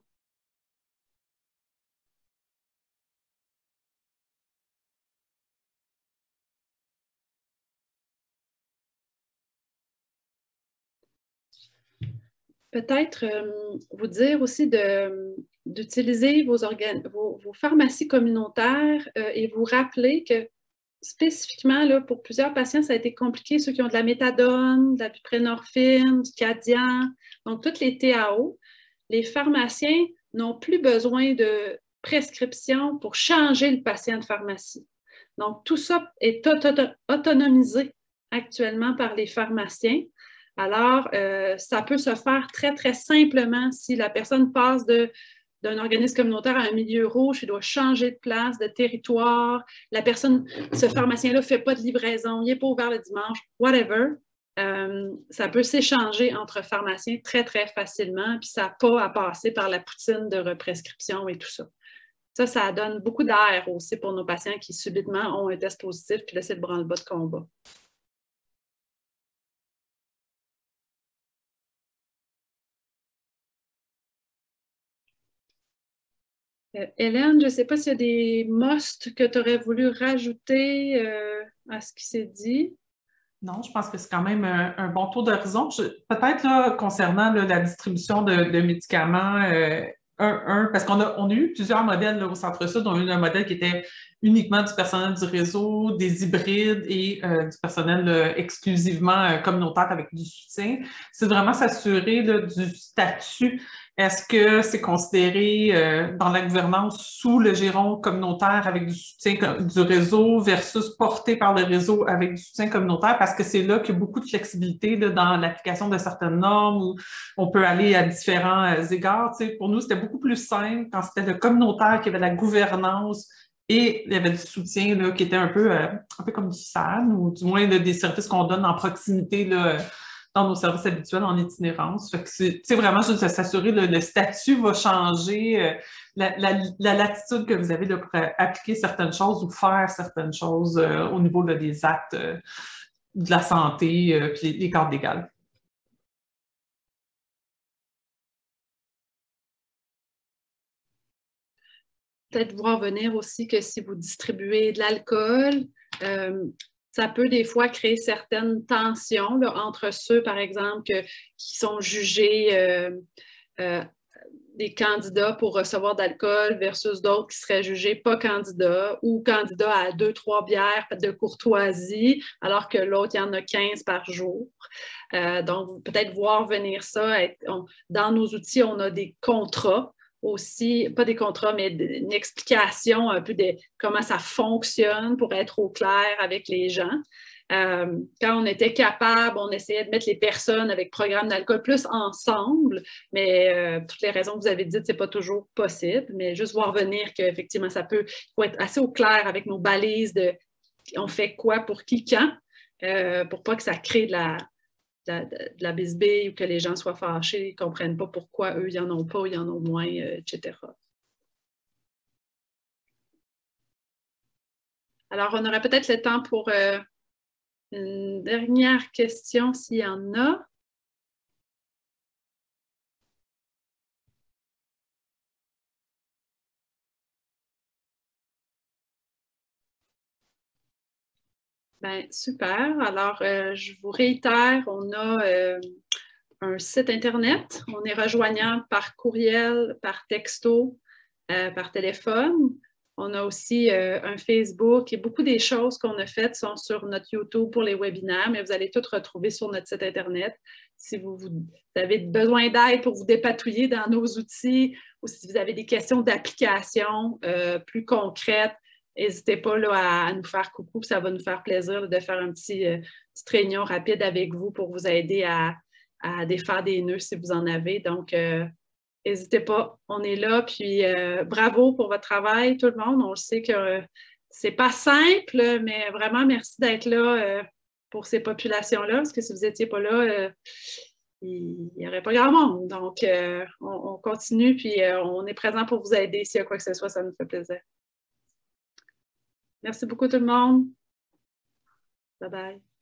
Peut-être euh, vous dire aussi d'utiliser vos, vos, vos pharmacies communautaires euh, et vous rappeler que spécifiquement, là, pour plusieurs patients, ça a été compliqué, ceux qui ont de la méthadone, de la buprenorphine, du Cadian, donc toutes les T A O. Les pharmaciens n'ont plus besoin de prescription pour changer le patient de pharmacie. Donc, tout ça est auto autonomisé actuellement par les pharmaciens. Alors, euh, ça peut se faire très, très simplement si la personne passe de, d'un organisme communautaire à un milieu rouge, il doit changer de place, de territoire. La personne, ce pharmacien-là ne fait pas de livraison, il n'est pas ouvert le dimanche, whatever. Euh, ça peut s'échanger entre pharmaciens très, très facilement, puis ça n'a pas à passer par la poutine de represcription et tout ça. Ça, ça donne beaucoup d'air aussi pour nos patients qui subitement ont un test positif, puis là, c'est le branle-bas de combat. Euh, Hélène, je ne sais pas s'il y a des musts que tu aurais voulu rajouter euh, à ce qui s'est dit. Non, je pense que c'est quand même un, un bon tour d'horizon. Peut-être là, concernant là, la distribution de, de médicaments, euh, un, un, parce qu'on a, on a eu plusieurs modèles là, au Centre-Sud. On a eu un modèle qui était uniquement du personnel du réseau, des hybrides et euh, du personnel euh, exclusivement euh, communautaire avec du soutien. C'est vraiment s'assurer du statut. Est-ce que c'est considéré euh, dans la gouvernance sous le giron communautaire avec du soutien du réseau versus porté par le réseau avec du soutien communautaire? Parce que c'est là qu'il y a beaucoup de flexibilité là, dans l'application de certaines normes où on peut aller à différents euh, égards. Tu sais, pour nous, c'était beaucoup plus simple quand c'était le communautaire qui avait la gouvernance et il y avait du soutien là, qui était un peu, euh, un peu comme du S A N ou du moins là, des services qu'on donne en proximité là, dans nos services habituels en itinérance. C'est vraiment juste de s'assurer que le statut va changer, euh, la, la, la latitude que vous avez là, pour appliquer certaines choses ou faire certaines choses euh, au niveau là, des actes euh, de la santé euh, puis les, les cadres légaux. Peut-être voir venir aussi que si vous distribuez de l'alcool, euh, ça peut des fois créer certaines tensions là, entre ceux, par exemple, que, qui sont jugés euh, euh, des candidats pour recevoir d'alcool versus d'autres qui seraient jugés pas candidats ou candidats à deux, trois bières de courtoisie, alors que l'autre, il y en a quinze par jour. Euh, donc, peut-être voir venir ça. Être, on, dans nos outils, on a des contrats aussi, pas des contrats, mais une explication un peu de comment ça fonctionne pour être au clair avec les gens. Euh, quand on était capable, on essayait de mettre les personnes avec programme d'alcool plus ensemble, mais euh, toutes les raisons que vous avez dites, c'est pas toujours possible, mais juste voir venir qu'effectivement, ça peut, il faut être assez au clair avec nos balises de on fait quoi pour qui, quand, euh, pour pas que ça crée de la De la, de la bisbille ou que les gens soient fâchés, ils ne comprennent pas pourquoi eux, ils n'en ont pas, ils en ont moins, euh, et cetera. Alors, on aurait peut-être le temps pour euh, une dernière question s'il y en a. Bien, super. Alors, euh, je vous réitère, on a euh, un site Internet. On est rejoignable par courriel, par texto, euh, par téléphone. On a aussi euh, un Facebook et beaucoup des choses qu'on a faites sont sur notre YouTube pour les webinaires, mais vous allez tout retrouver sur notre site Internet. Si vous, vous avez besoin d'aide pour vous dépatouiller dans nos outils ou si vous avez des questions d'application euh, plus concrètes, n'hésitez pas là, à, à nous faire coucou, ça va nous faire plaisir là, de faire une petit, euh, petite réunion rapide avec vous pour vous aider à, à défaire des nœuds si vous en avez. Donc, euh, n'hésitez pas, on est là. Puis, euh, bravo pour votre travail, tout le monde. On le sait que euh, c'est pas simple, mais vraiment, merci d'être là euh, pour ces populations-là, parce que si vous n'étiez pas là, euh, il n'y aurait pas grand monde. Donc, euh, on, on continue, puis euh, on est présent pour vous aider. S'il y a quoi que ce soit, ça nous fait plaisir. Merci beaucoup tout le monde. Bye bye.